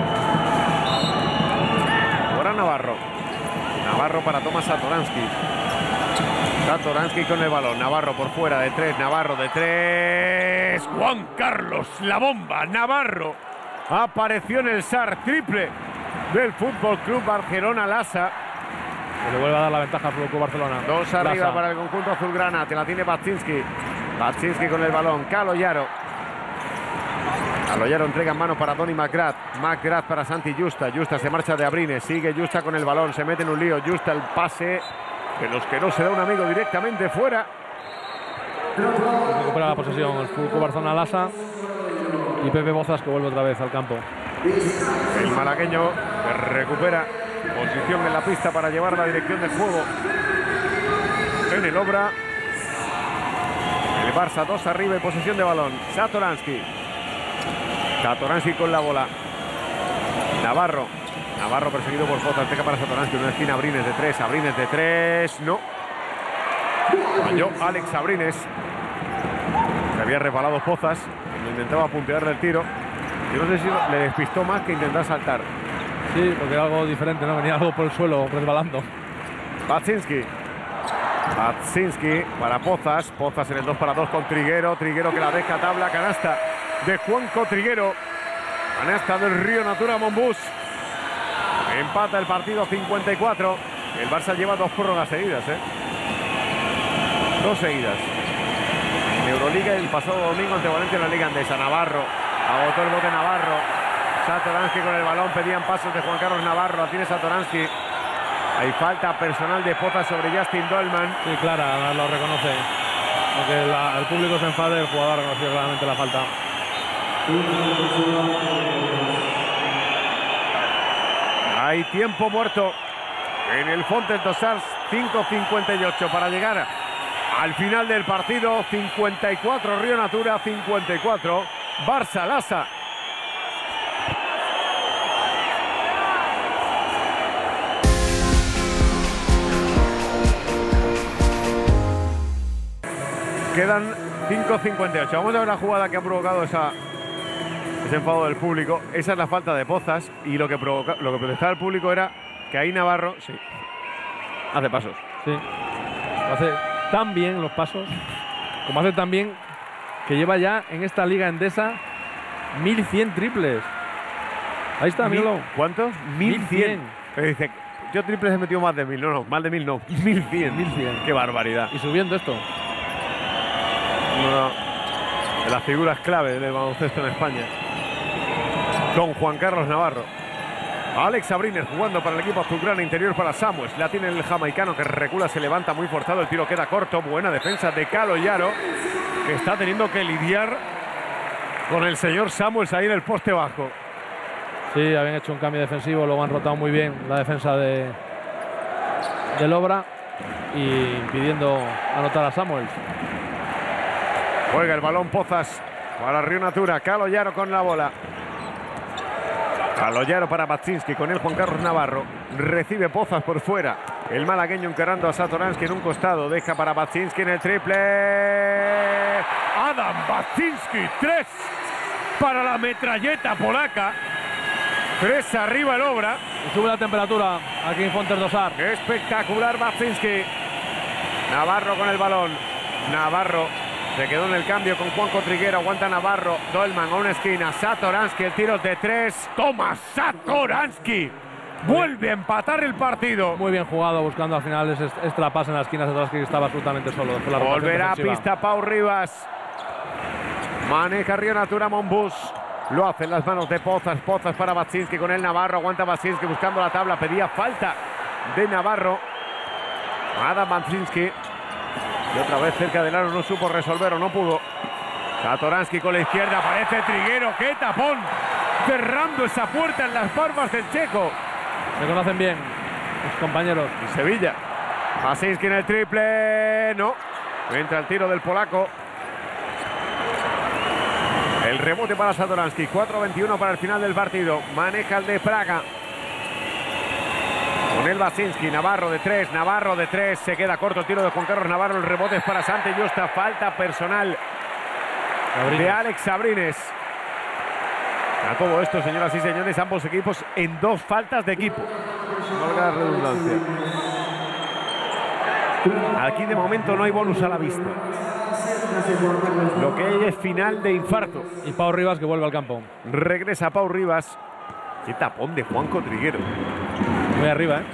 Ahora Navarro. Navarro para Tomás Satoransky. Satoransky con el balón. Navarro por fuera de tres. Navarro de tres. Juan Carlos, la bomba. Navarro apareció en el S A R triple del Fútbol Club Barcelona Lassa. Que le vuelve a dar la ventaja al F C Barcelona. Dos arriba Lassa. para el conjunto azulgrana. Te la tiene Baczynski. Baczynski con el balón. Caloyaro. Caloyaro entrega en mano para Donny McGrath. McGrath para Santi Justa. Justa se marcha de Abrines. Sigue Justa con el balón. Se mete en un lío. Justa el pase. De los que no se da un amigo directamente fuera. Recupera la posesión el F C Barcelona Lassa. Y Pepe Bozas que vuelve otra vez al campo. El malagueño que recupera posición en la pista para llevar la dirección del juego en el Obra. El Barça dos arriba y posesión de balón. Satoransky. Satoransky con la bola. Navarro. Navarro perseguido por Pozas. Teca para Satoransky. Una esquina Abrines de tres. Abrines de tres. No. Falló Alex Abrines. Se había resbalado Pozas. Intentaba puntearle el tiro. Yo no sé si le despistó más que intentar saltar. Sí, porque era algo diferente, ¿no? Venía algo por el suelo resbalando. Baczynski. Baczynski para Pozas. Pozas en el dos para dos con Triguero. Triguero que la deja tabla. Canasta de Juanco Triguero. Canasta del Río Natura Monbus. Empata el partido cincuenta y cuatro. El Barça lleva dos prórrogas seguidas, ¿eh? Dos seguidas. En Euroliga el pasado domingo ante Valencia en la Liga Andesa. Navarro. Agotó el bote Navarro. Satoransky con el balón. Pedían pasos de Juan Carlos Navarro. La tiene Satoransky. Hay falta personal de Pozas sobre Justin Dolman. Sí, Clara lo reconoce. Aunque la, el público se enfade, el jugador reconoció claramente la falta. Hay tiempo muerto en el Fontes dos Arts. cinco cincuenta y ocho para llegar al final del partido. cincuenta y cuatro Río Natura, cincuenta y cuatro Barça Lassa. Quedan cinco cincuenta y ocho. Vamos a ver la jugada que ha provocado esa, ese enfado del público. Esa es la falta de Pozas. Y lo que, provoca, lo que protestaba el público era que ahí Navarro sí, hace pasos. Sí. Lo hace tan bien los pasos, como hace tan bien que lleva ya en esta Liga Endesa mil cien triples. Ahí está, míralo. ¿Cuántos? mil cien. Pero dice, yo triples he metido más de mil. No, no, más de mil no. mil cien. mil cien. Qué barbaridad. Y subiendo esto. Una de las figuras clave del baloncesto en España. Con Juan Carlos Navarro. Alex Abrines jugando para el equipo azulgrana, interior para Samuels. La tiene el jamaicano que recula, se levanta muy forzado. El tiro queda corto. Buena defensa de Caloyaro, que está teniendo que lidiar con el señor Samuels ahí en el poste bajo. Sí, habían hecho un cambio defensivo, luego han rotado muy bien la defensa de del Obra y impidiendo anotar a Samuels. Juega el balón Pozas para Río Natura. Caloyaro con la bola. Caloyaro para Baczynski, con él Juan Carlos Navarro. Recibe Pozas por fuera. El malagueño encarando a Satoransky en un costado. Deja para Baczynski en el triple. Adam Baczynski, tres para la metralleta polaca. Tres arriba el Obra. Y sube la temperatura aquí en Fontes dos Arts. Espectacular Baczynski. Navarro con el balón. Navarro se quedó en el cambio con Juanco Triguero. Aguanta Navarro. Dolman a una esquina. Satoransky, el tiro de tres. Toma Satoransky. Vuelve a empatar el partido. Muy bien jugado, buscando al final ese extra pase en la esquina. Satoransky que estaba absolutamente solo. La volverá a pista Pau Rivas. Maneja Río Natura Monbus. Lo hace en las manos de Pozas. Pozas para Baczynski con el Navarro. Aguanta Baczynski buscando la tabla. Pedía falta de Navarro. Adam Baczynski. Y otra vez cerca del aro, no supo resolver o no pudo. Satoransky con la izquierda, aparece Triguero. ¡Qué tapón! Cerrando esa puerta en las barbas del checo. Se conocen bien los compañeros. Y Sevilla. Baczynski en el triple. No. Entra el tiro del polaco. El rebote para Satoransky. cuatro veintiuno para el final del partido. Maneja el de Praga. Con el Baczynski. Navarro de tres. Navarro de tres. Se queda corto el tiro de Juan Carlos Navarro. El rebote es para Santi Justa. Falta personal Sabrines. de Alex Sabrines. A todo esto, señoras y señores, ambos equipos en dos faltas de equipo. Valga la redundancia. Aquí de momento no hay bonus a la vista. Lo que hay es final de infarto. Y Pau Rivas que vuelve al campo. Regresa Pau Rivas. Qué tapón de Juanco Triguero. Muy arriba, ¿eh?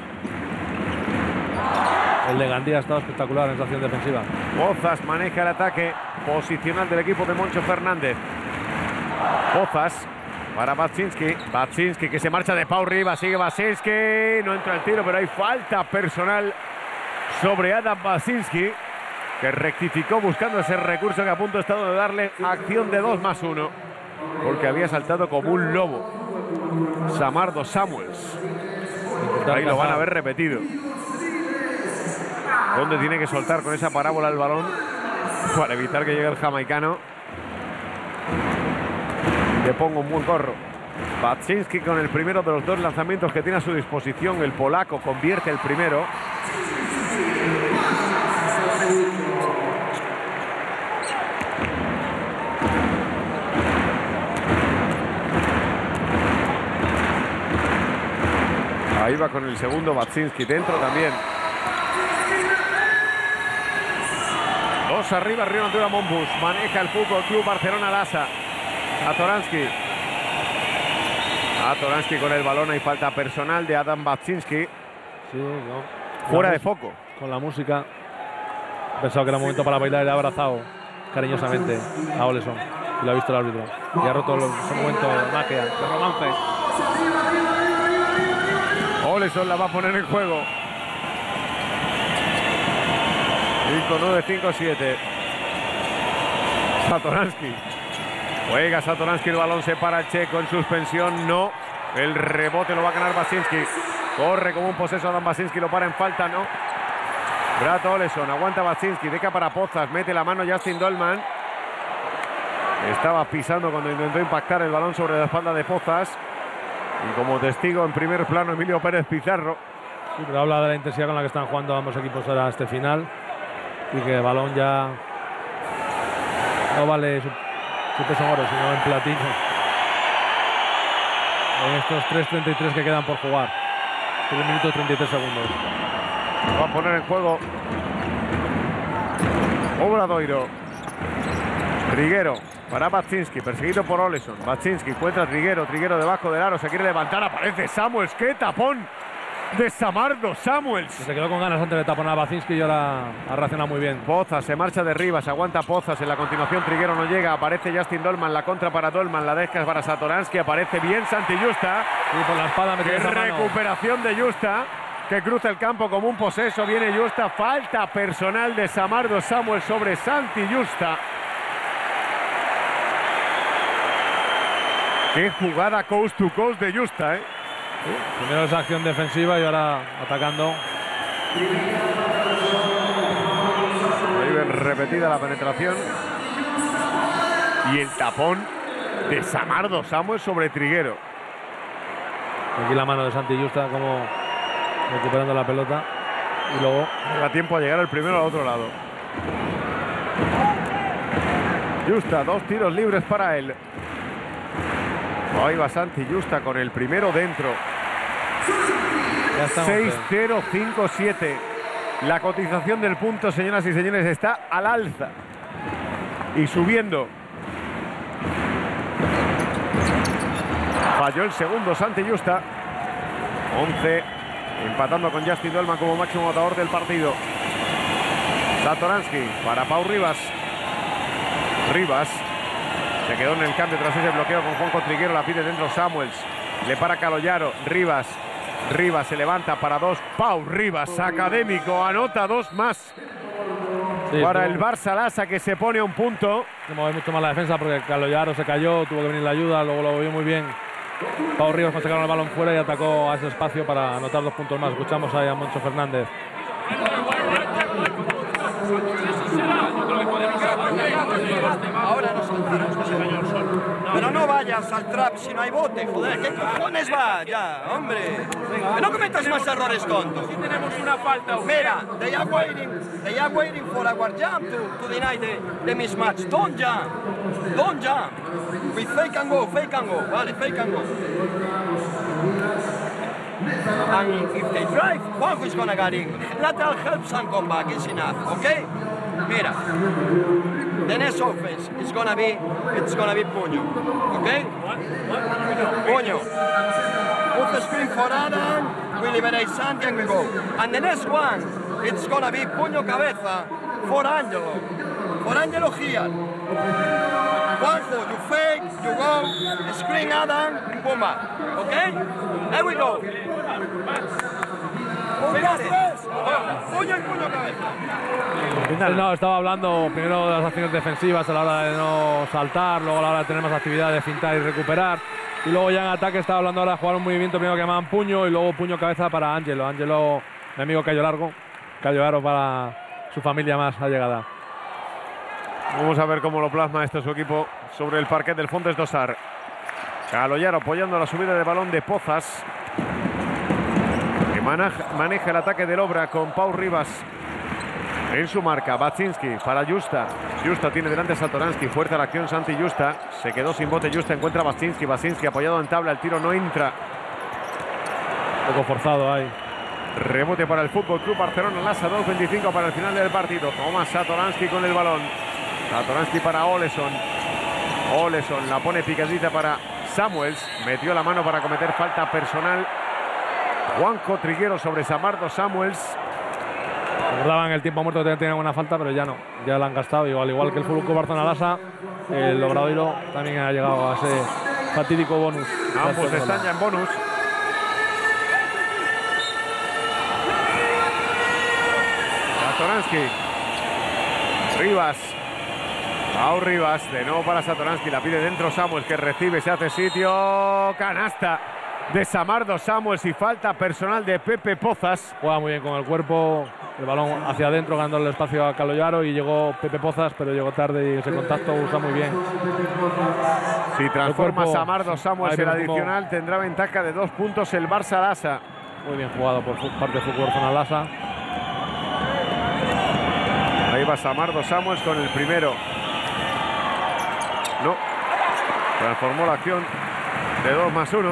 El de Gandía ha estado espectacular en esa acción defensiva. Pozas maneja el ataque posicional del equipo de Moncho Fernández. Pozas para Baczynski. Baczynski que se marcha de Pau Rivas. Sigue Baczynski. No entra el tiro, pero hay falta personal sobre Adam Baczynski, que rectificó buscando ese recurso que a punto ha estado de darle acción de dos más uno, porque había saltado como un lobo Samardo Samuels. Ahí lo van a ver repetido. ¿Dónde tiene que soltar con esa parábola el balón para evitar que llegue el jamaicano? Le pongo un buen corro. Baczynski con el primero de los dos lanzamientos que tiene a su disposición. El polaco convierte el primero. Ahí va con el segundo Baczynski. Dentro también. Dos arriba, Río Natura Monbus. Maneja el Fútbol Club Barcelona Lassa. Satoransky. Satoransky con el balón. Hay falta personal de Adam Baczynski. Sí, no. Fuera de foco. Con la música. He pensado que era momento para bailar y le ha abrazado cariñosamente a Oleson. Y lo ha visto el árbitro. Y ha roto ese momento de magia, de romance. Oleson la va a poner en juego. cinco nueve cinco siete. Satoransky. Juega Satoransky, el balón se para el checo en suspensión. No. El rebote lo va a ganar Baczynski. Corre como un poseso Adam Baczynski, lo para en falta, no. Brad Oleson, aguanta Baczynski, deja para Pozas, mete la mano Justin Dolman. Estaba pisando cuando intentó impactar el balón sobre la espalda de Pozas. Y como testigo en primer plano Emilio Pérez Pizarro. Sí, pero habla de la intensidad con la que están jugando ambos equipos ahora este final. Y que el balón ya no vale su, su peso en oro, sino en platino. En estos tres treinta y tres que quedan por jugar. tres minutos treinta y tres segundos. Lo va a poner en juego Obradoiro. Triguero para Baczynski, perseguido por Oleson. Baczynski encuentra a Triguero, Triguero debajo del aro, se quiere levantar, aparece Samuels. ¡Qué tapón de Samardo Samuels! Se quedó con ganas antes de taponar a Baczynski y ahora ha reaccionado muy bien. Pozas se marcha de Rivas, aguanta Pozas. En la continuación Triguero no llega, aparece Justin Dolman, la contra para Dolman, la deja para Satoransky, aparece bien Santi Justa. Y por la espada metió esa mano. Recuperación de Justa, que cruza el campo como un poseso. Viene Justa, falta personal de Samardo Samuels sobre Santi Justa. Qué jugada coast to coast de Justa, ¿eh? Sí, primero esa acción defensiva y ahora atacando. Ahí ven repetida la penetración. Y el tapón de Samardo Samuels sobre Triguero. Aquí la mano de Santi Justa como recuperando la pelota. Y luego da tiempo a llegar el primero al otro lado. Justa, dos tiros libres para él. Ahí va Santi Justa con el primero dentro. seis cero cinco siete. La cotización del punto, señoras y señores, está al alza y subiendo. Falló el segundo Santi Justa. once. Empatando con Justin Dolman como máximo anotador del partido. Satoransky para Pau Rivas. Rivas se quedó en el cambio tras ese bloqueo con Juanco Triguero. La pide dentro Samuels. Le para Caloyaro. Rivas Rivas se levanta para dos. Pau Rivas, académico, anota dos más. Sí, para el Barça Lassa, que se pone a un punto. Se mueve mucho más la defensa porque Caloyaro se cayó, tuvo que venir la ayuda, luego lo vio muy bien. Pau Rivas cuando sacaron el balón fuera y atacó a ese espacio para anotar dos puntos más. Escuchamos ahí a Moncho Fernández. Ahora nos saltaremos ese señor solo. Pero no vayas al trap si no hay bote, joder. ¿Qué cojones va? Ya, hombre. Que no cometas más errores tontos. Aquí tenemos una falta. Mira, they are waiting, they are waiting for our jump to, to deny the, the mismatch. Don't jump. Don't jump. We fake and go, fake and go. Vale, fake and go. And if they drive, Juanjo is gonna get in. Lateral helps and come back, it's enough, okay? Mira, the next offense is gonna be, it's gonna be Puño, okay? Puño. Put the screen for Adam, we liberate Santi and we go. And the next one, it's gonna be Puño Cabeza for Angelo. For Angelo here. Juanjo, you fake, you go, screen Adam, Puma, okay? There we go. Puño y Puño Cabeza. No, estaba hablando primero de las acciones defensivas a la hora de no saltar, luego a la hora de tener más actividad de fintar y recuperar. Y luego ya en ataque estaba hablando ahora de jugar un movimiento primero que llamaban Puño y luego Puño Cabeza para Ángelo. Ángelo, mi amigo Cayo Largo, Cayo Aro para su familia más allegada. Vamos a ver cómo lo plasma este su equipo sobre el parquet del Fontes Dosar. Caloyaro apoyando la subida de balón de Pozas, que maneja, maneja el ataque del Obra con Pau Rivas en su marca. Baczynski para Justa. Justa tiene delante a Satoransky. Fuerte la acción Santi Justa. Se quedó sin bote Justa. Encuentra a Baczynski. Baczynski apoyado en tabla. El tiro no entra. Un poco forzado ahí. Rebote para el Fútbol Club Barcelona. Lassa, dos veinticinco para el final del partido. Toma Satoransky con el balón. Satoransky para Oleson. Oleson la pone picadita para Samuels. Metió la mano para cometer falta personal. Juanjo Triguero sobre Samardo Samuels. Recordaban el tiempo muerto que tenían una falta, pero ya no. Ya la han gastado. Igual, igual que el Fútbol Club Barcelona Lassa, el Obradoiro también ha llegado a ese fatídico bonus. Ambos están ya en bonus. Satoransky. Rivas. Pau Rivas, de nuevo para Satoransky, la pide dentro Samuels, que recibe, se hace sitio, canasta de Samardo Samuels y falta personal de Pepe Pozas. Juega muy bien con el cuerpo, el balón hacia adentro, ganando el espacio a Caloyaro y llegó Pepe Pozas, pero llegó tarde y ese contacto usa muy bien. Si transforma cuerpo, Samardo Samuels el adicional, como... tendrá ventaja de dos puntos el Barça Lassa. Muy bien jugado por parte de Fútbol Barcelona Lassa. Ahí va Samardo Samuels con el primero. No, transformó la acción de dos más uno.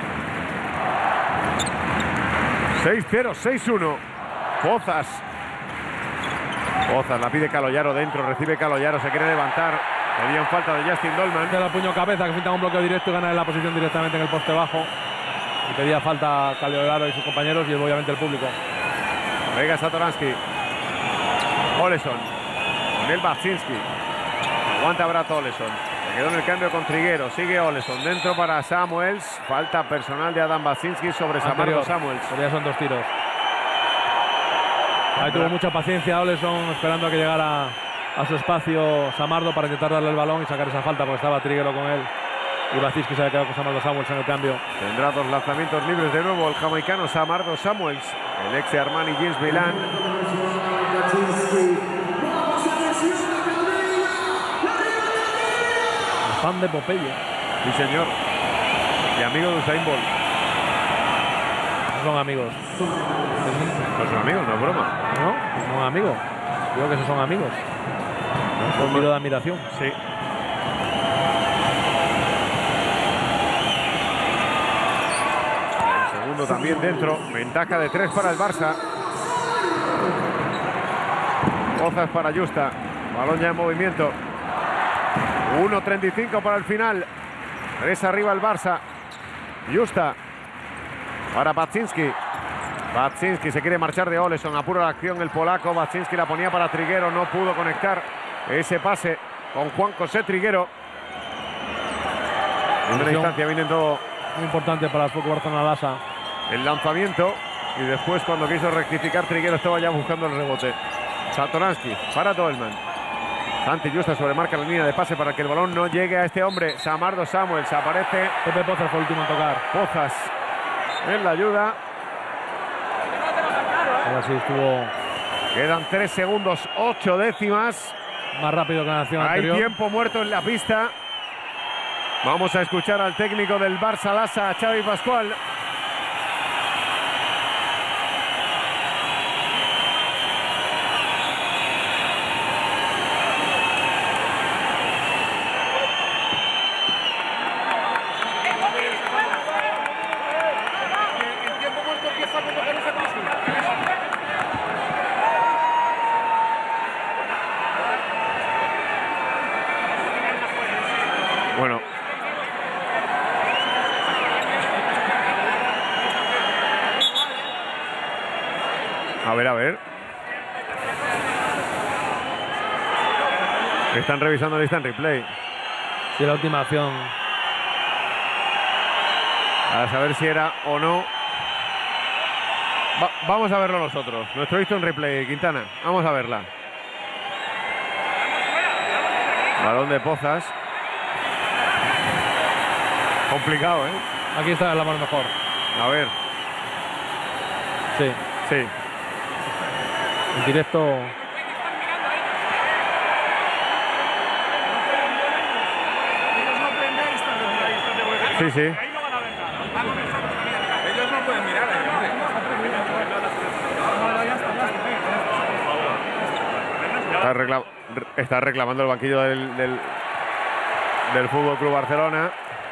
seis cero, seis uno. Pozas. Pozas la pide Caloyaro dentro, recibe Caloyaro, se quiere levantar. Pedían falta de Justin Dolman. De la Puño Cabeza, que finta un bloqueo directo y gana la posición directamente en el poste bajo. Y pedía falta a Caloyaro y sus compañeros y obviamente el público. Venga Satoransky. Oleson. Con el Baczynski. Aguanta Brato Oleson. Se quedó en el cambio con Triguero. Sigue Oleson. Dentro para Samuels. Falta personal de Adam Baczynski sobre Samardo Samuels. Ya son dos tiros. Ahí tuvo mucha paciencia Oleson esperando a que llegara a su espacio Samardo para intentar darle el balón y sacar esa falta porque estaba Triguero con él. Y Baczynski se había quedado con Samardo Samuels en el cambio. Tendrá dos lanzamientos libres de nuevo el jamaicano Samardo Samuels. El ex de Armani James Milán. Fan de Popeye. Sí, señor. Y amigo de Usain Bolt. No son amigos. No son amigos, no es broma. No, son amigos. Digo que esos son amigos. Con miro de admiración. Sí. El segundo también dentro. Ventaja de tres para el Barça. Pozas para Justa. Balón ya en movimiento. uno treinta y cinco para el final. tres arriba el Barça. Justa para Baczynski. Baczynski se quiere marchar de Oleson. Apura la acción el polaco. Baczynski la ponía para Triguero. No pudo conectar ese pase con Juan José Triguero. En una instancia viene todo. Muy importante para el Fútbol Barcelona Lassa. el lanzamiento y después cuando quiso rectificar Triguero estaba ya buscando el rebote. Satoransky para Tolman. Santi Justa sobremarca la línea de pase para que el balón no llegue a este hombre. Samardo Samuels aparece. Pepe Pozas fue el último en tocar. Pozas en la ayuda. Ahora sí estuvo. Quedan tres segundos, ocho décimas. Más rápido que la acción Hay anterior. tiempo muerto en la pista. Vamos a escuchar al técnico del Barça Lassa, a Xavi Pascual. Bueno. A ver, a ver. Están revisando el instant replay. Sí, la última acción. A saber si era o no. Va, vamos a verlo nosotros. Nuestro instant replay, Quintana. Vamos a verla. Balón de Pozas. Complicado, ¿eh? Aquí está la mano mejor. A ver. Sí. Sí. En directo. Sí, sí. Ellos no pueden mirar. Está, reclam está reclamando el banquillo del, del, del Fútbol Club Barcelona.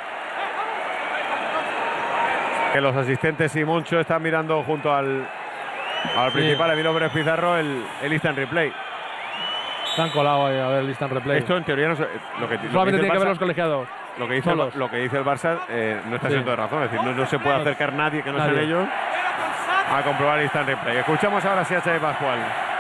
Que los asistentes y Moncho están mirando junto al, al Sí. principal Emilio Pérez Pizarro el, el instant replay. Se han colado ahí a ver el instant replay. Esto en teoría no se, lo que, lo que Solamente dice tiene el que ver Barça- los colegiados. Lo que dice, el, solos. lo que dice el Barça eh, no está Sí. siendo de razón. Es decir, no, no se puede acercar nadie que no Nadie. sean ellos a comprobar el instant replay. Escuchamos ahora sí a Xavi Pascual.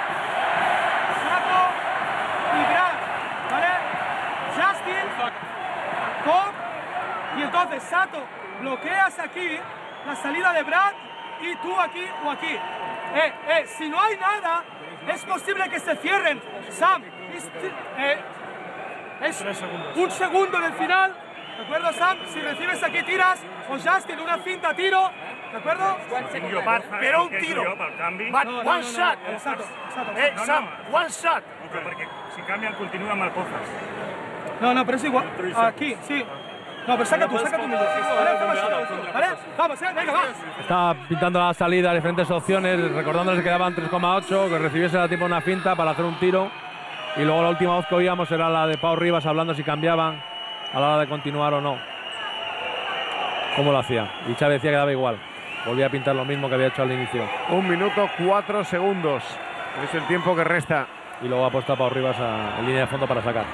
Sato y Brad, ¿vale? Justin, Pop, y entonces Sato, bloqueas aquí la salida de Brad y tú aquí o aquí. Eh, eh, si no hay nada, es posible que se cierren. Sam, es, eh, es un segundo del final. ¿De acuerdo, Sam? Si recibes aquí, tiras. O Justin, una cinta, tiro. ¿De acuerdo? Però un tiro. Pel canvi. But No, no, one no, no. shot. Exacto, exacto. Eh, No, Sam, no. one shot. Perquè si canvien continua amb el Pozas. No, no, pero es igual. Aquí, sí. No, pero saca tú, saca tú. Vale, ¿vale? Vamos, eh, venga, va. Estaba pintando la salida, diferentes opciones, recordándoles que quedaban tres coma ocho, que recibiese la tipo una finta para hacer un tiro. Y luego la última voz que oíamos era la de Pau Rivas hablando si cambiaban a la hora de continuar o no. ¿Cómo lo hacía? Y Xavi decía que daba igual. Volvía a pintar lo mismo que había hecho al inicio. Un minuto, cuatro segundos. Es el tiempo que resta. Y luego ha puesto a Pau Rivas a- en línea de fondo para sacar.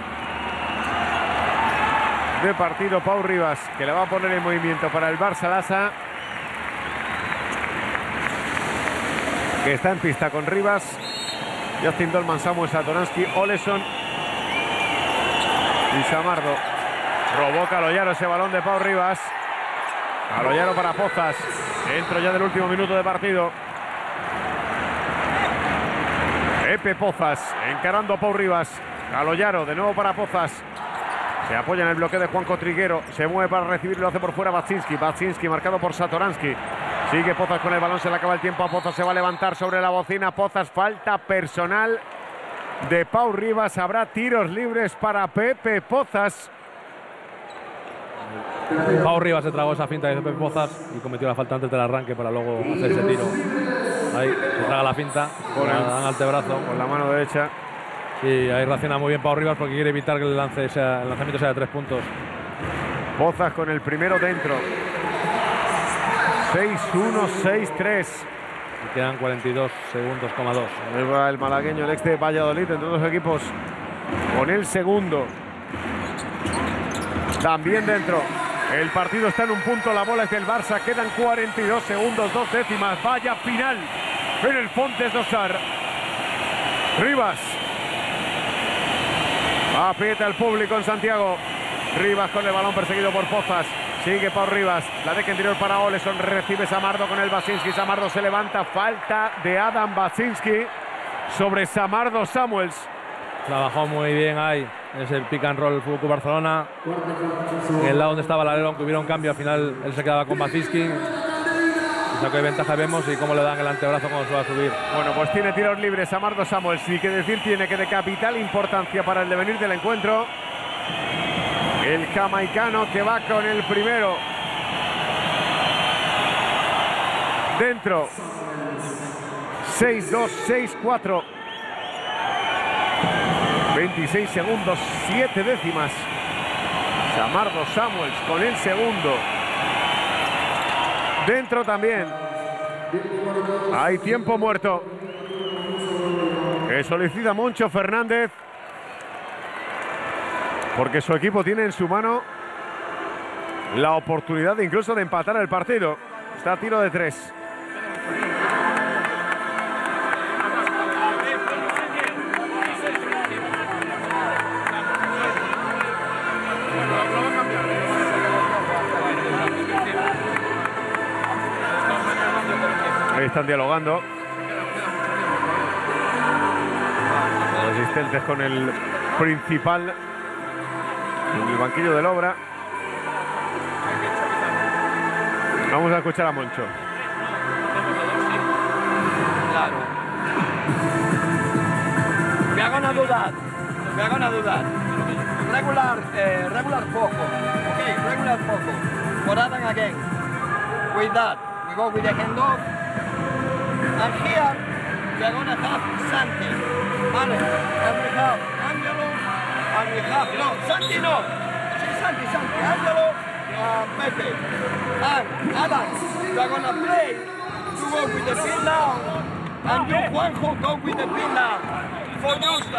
De partido Pau Rivas, que le va a poner en movimiento para el Barça Lassa, que está en pista con Rivas, Justin Dolman, Samuel Satoransky, Oleson y Samardo. Robó Caloyaro ese balón de Pau Rivas. Caloyaro para Pozas, dentro ya del último minuto de partido. Pepe Pozas encarando a Pau Rivas. Caloyaro de nuevo para Pozas. Se apoya en el bloqueo de Juanco Triguero. Se mueve para recibir, lo hace por fuera Baczynski. Baczynski marcado por Satoransky. Sigue Pozas con el balón, se le acaba el tiempo a Pozas. Se va a levantar sobre la bocina. Pozas, falta personal de Pau Rivas. Habrá tiros libres para Pepe Pozas. Pau Rivas se tragó esa finta de Pepe Pozas y cometió la falta antes del arranque para luego hacer ese tiro. Ahí se traga la finta, Con el- dan antebrazo. Con la mano derecha. Y ahí reacciona muy bien Pau Rivas porque quiere evitar que el, lance sea, el lanzamiento sea de tres puntos. Pozas con el primero dentro. seis uno, seis tres. Y quedan cuarenta y dos segundos, coma dos. Ahí va el malagueño, el ex de Valladolid, entre dos equipos. Con el segundo. También dentro. El partido está en un punto, la bola es del Barça. Quedan cuarenta y dos segundos, dos décimas. Vaya final en el Fontes d'Ossar. Rivas. Aprieta el público en Santiago. Rivas con el balón perseguido por Pozas. Sigue Pau Rivas. La deja interior para Oleson. Recibe Samardo con el Baczynski. Samardo se levanta. Falta de Adam Baczynski sobre Samardo Samuels. Trabajó muy bien ahí. En ese pick and roll el Fútbol Club Barcelona. En el lado donde estaba el alero, aunque hubiera un cambio, al final él se quedaba con Baczynski. Sacó de ventaja, vemos, y cómo le dan el antebrazo cuando se va a subir. Bueno, pues tiene tiros libres Samardo Samuels. Y que decir tiene que de capital importancia para el devenir del encuentro. El jamaicano que va con el primero. Dentro. seis dos, seis cuatro. veintiséis segundos, siete décimas. Samardo Samuels con el segundo. Dentro también. Hay tiempo muerto. Que solicita Moncho Fernández. Porque su equipo tiene en su mano la oportunidad de incluso de empatar el partido. Está a tiro de tres. Ahí están dialogando los asistentes con el principal en el banquillo del Obra. Vamos a escuchar a Moncho. Claro. Me hago una duda. Me hago una duda. Regular, eh, regular poco. Okay, regular poco. For Adam again. With that, we go with the handoff. And here, we are gonna have Santi. Vale. And we have Angelo. And we have, no, Santi no. Sí, Santi, Santi. Angelo, uh, Pepe. And Adam, we are gonna play to go with the pin down. And you, Juanjo, go with the pin down. For Justa.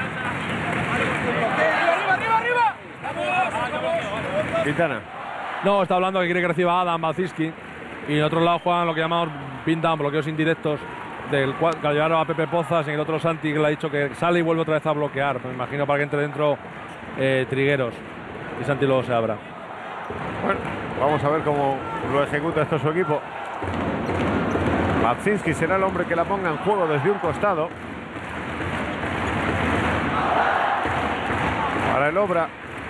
¡Arriba, arriba, arriba! Quintana. No, está hablando que quiere que reciba Adam Baczynski. Y en otro lado juegan lo que llamamos pin down, bloqueos indirectos, del cual que llevaron a Pepe Pozas. En el otro Santi, que le ha dicho que sale y vuelve otra vez a bloquear. Me imagino para que entre dentro eh, Trigueros y Santi luego se abra. Bueno, vamos a ver cómo lo ejecuta esto su equipo. Baczynski será el hombre que la ponga en juego desde un costado. Para el Obra.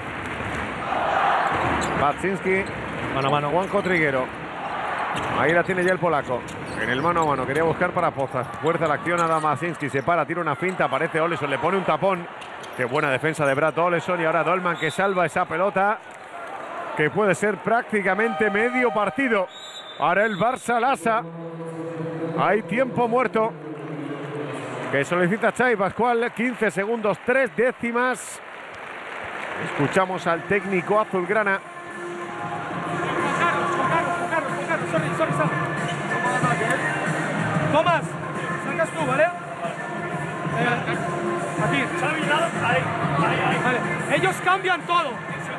Baczynski. Mano a mano. Juanjo Triguero. Ahí la tiene ya el polaco. En el mano a mano. Quería buscar para Pozas. Fuerza la acción. Adam Baczynski se para, tira una finta. Aparece Oleson. Le pone un tapón. Qué buena defensa de Brad Oleson. Y ahora Dolman que salva esa pelota. Que puede ser prácticamente medio partido. Ahora el Barça Lassa. Hay tiempo muerto. Que solicita Xavi Pascual. quince segundos, tres décimas. Escuchamos al técnico azulgrana. Sorry, sorry, sorry. Tomás, sacas tú, ¿vale? Eh, aquí. Vale. Ellos cambian todo.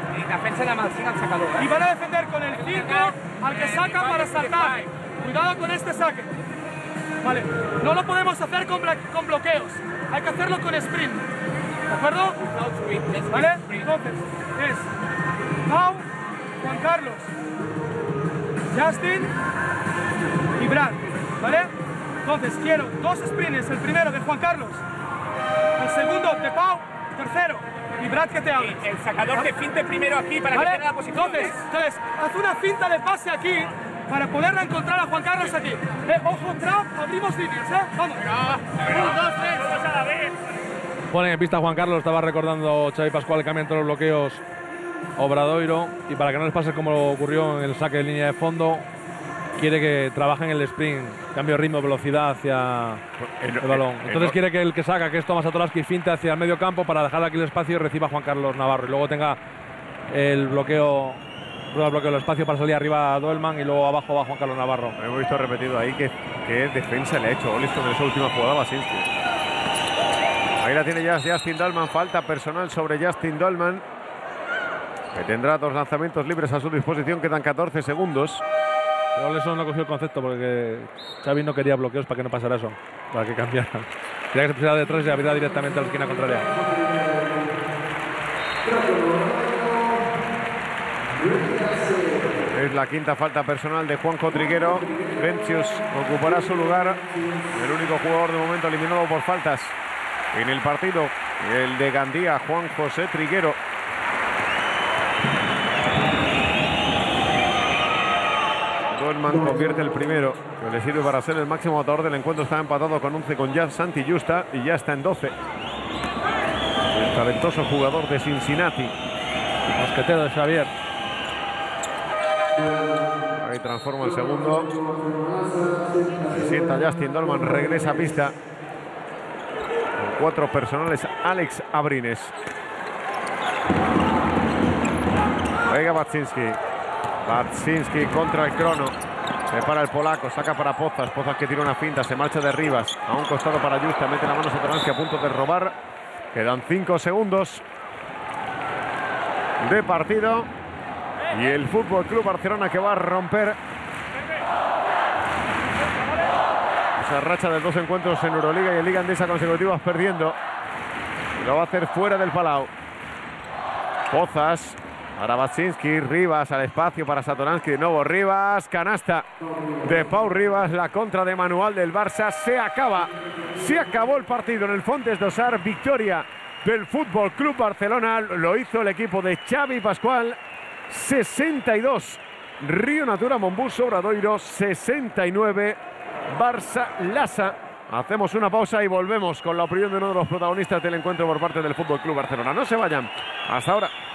Y van a defender con el cinco al que saca para saltar. Cuidado con este saque. Vale. No lo podemos hacer con, con bloqueos. Hay que hacerlo con sprint. ¿De acuerdo? ¿Vale? Entonces, es Pau, Juan Carlos, Justin y Brad, ¿vale? Entonces quiero dos sprints, el primero de Juan Carlos, el segundo de Pau, tercero, y Brad que te abre. El sacador que finte primero aquí para ¿Vale? que tenga la posición. Entonces, entonces, haz una finta de pase aquí para poderla encontrar a Juan Carlos aquí. Eh, ojo, trap, abrimos líneas, ¿eh? Vamos. Uno, dos, tres. Vamos a la vez. Ponen en pista a Juan Carlos, estaba recordando Xavi Pascual, cambian todos los bloqueos Obradoiro, y para que no les pase como ocurrió en el saque de línea de fondo, quiere que trabajen el sprint, cambio de ritmo, velocidad hacia el, el balón. Entonces el, quiere que el que saca, que es Tomás Satoransky, finte hacia el medio campo para dejar aquí el espacio y reciba a Juan Carlos Navarro. Y luego tenga el bloqueo, el bloqueo del espacio para salir arriba a Dolman y luego abajo va Juan Carlos Navarro. Hemos visto repetido ahí que, que defensa le ha hecho Oleson en esa última jugada a Baczynski. Ahí la tiene ya Justin Dolman, falta personal sobre Justin Dolman, que tendrá dos lanzamientos libres a su disposición, quedan catorce segundos. Pero Oleson no cogió el concepto porque Xavi no quería bloqueos para que no pasara eso, para que cambiaran. Quería que se pusiera detrás y se abriera directamente a la esquina contraria. Es la quinta falta personal de Juanjo Triguero. Vencius ocupará su lugar. El único jugador de momento eliminado por faltas en el partido, el de Gandía, Juan José Triguero. Dolman convierte el primero, que le sirve para ser el máximo anotador del encuentro. Está empatado con once con Jan Santi Justa y ya está en doce. El talentoso jugador de Cincinnati. Mosquetero de Xavier. Ahí transforma el segundo. Se sienta Justin Dolman, regresa a pista. Con cuatro personales, Alex Abrines. Juega Baczynski. Baczynski contra el crono. Se para el polaco, saca para Pozas. Pozas que tira una finta, se marcha de Rivas. A un costado para Justa, mete la mano a Satoransky a punto de robar. Quedan cinco segundos de partido. Y el Fútbol Club Barcelona que va a romper esa racha de dos encuentros en Euroliga y en Liga Endesa consecutivas perdiendo. Lo va a hacer fuera del Palau. Pozas para Baczynski, Rivas al espacio para Satoransky, de nuevo Rivas, canasta de Pau Rivas, la contra de manual del Barça. Se acaba, se acabó el partido en el Fontes d'Ossar, victoria del Fútbol Club Barcelona. Lo hizo el equipo de Xavi Pascual. sesenta y dos Río Natura Montbus Obradoiro, sesenta y nueve Barça Lassa. Hacemos una pausa y volvemos con la opinión de uno de los protagonistas del encuentro por parte del Fútbol Club Barcelona. No se vayan, hasta ahora.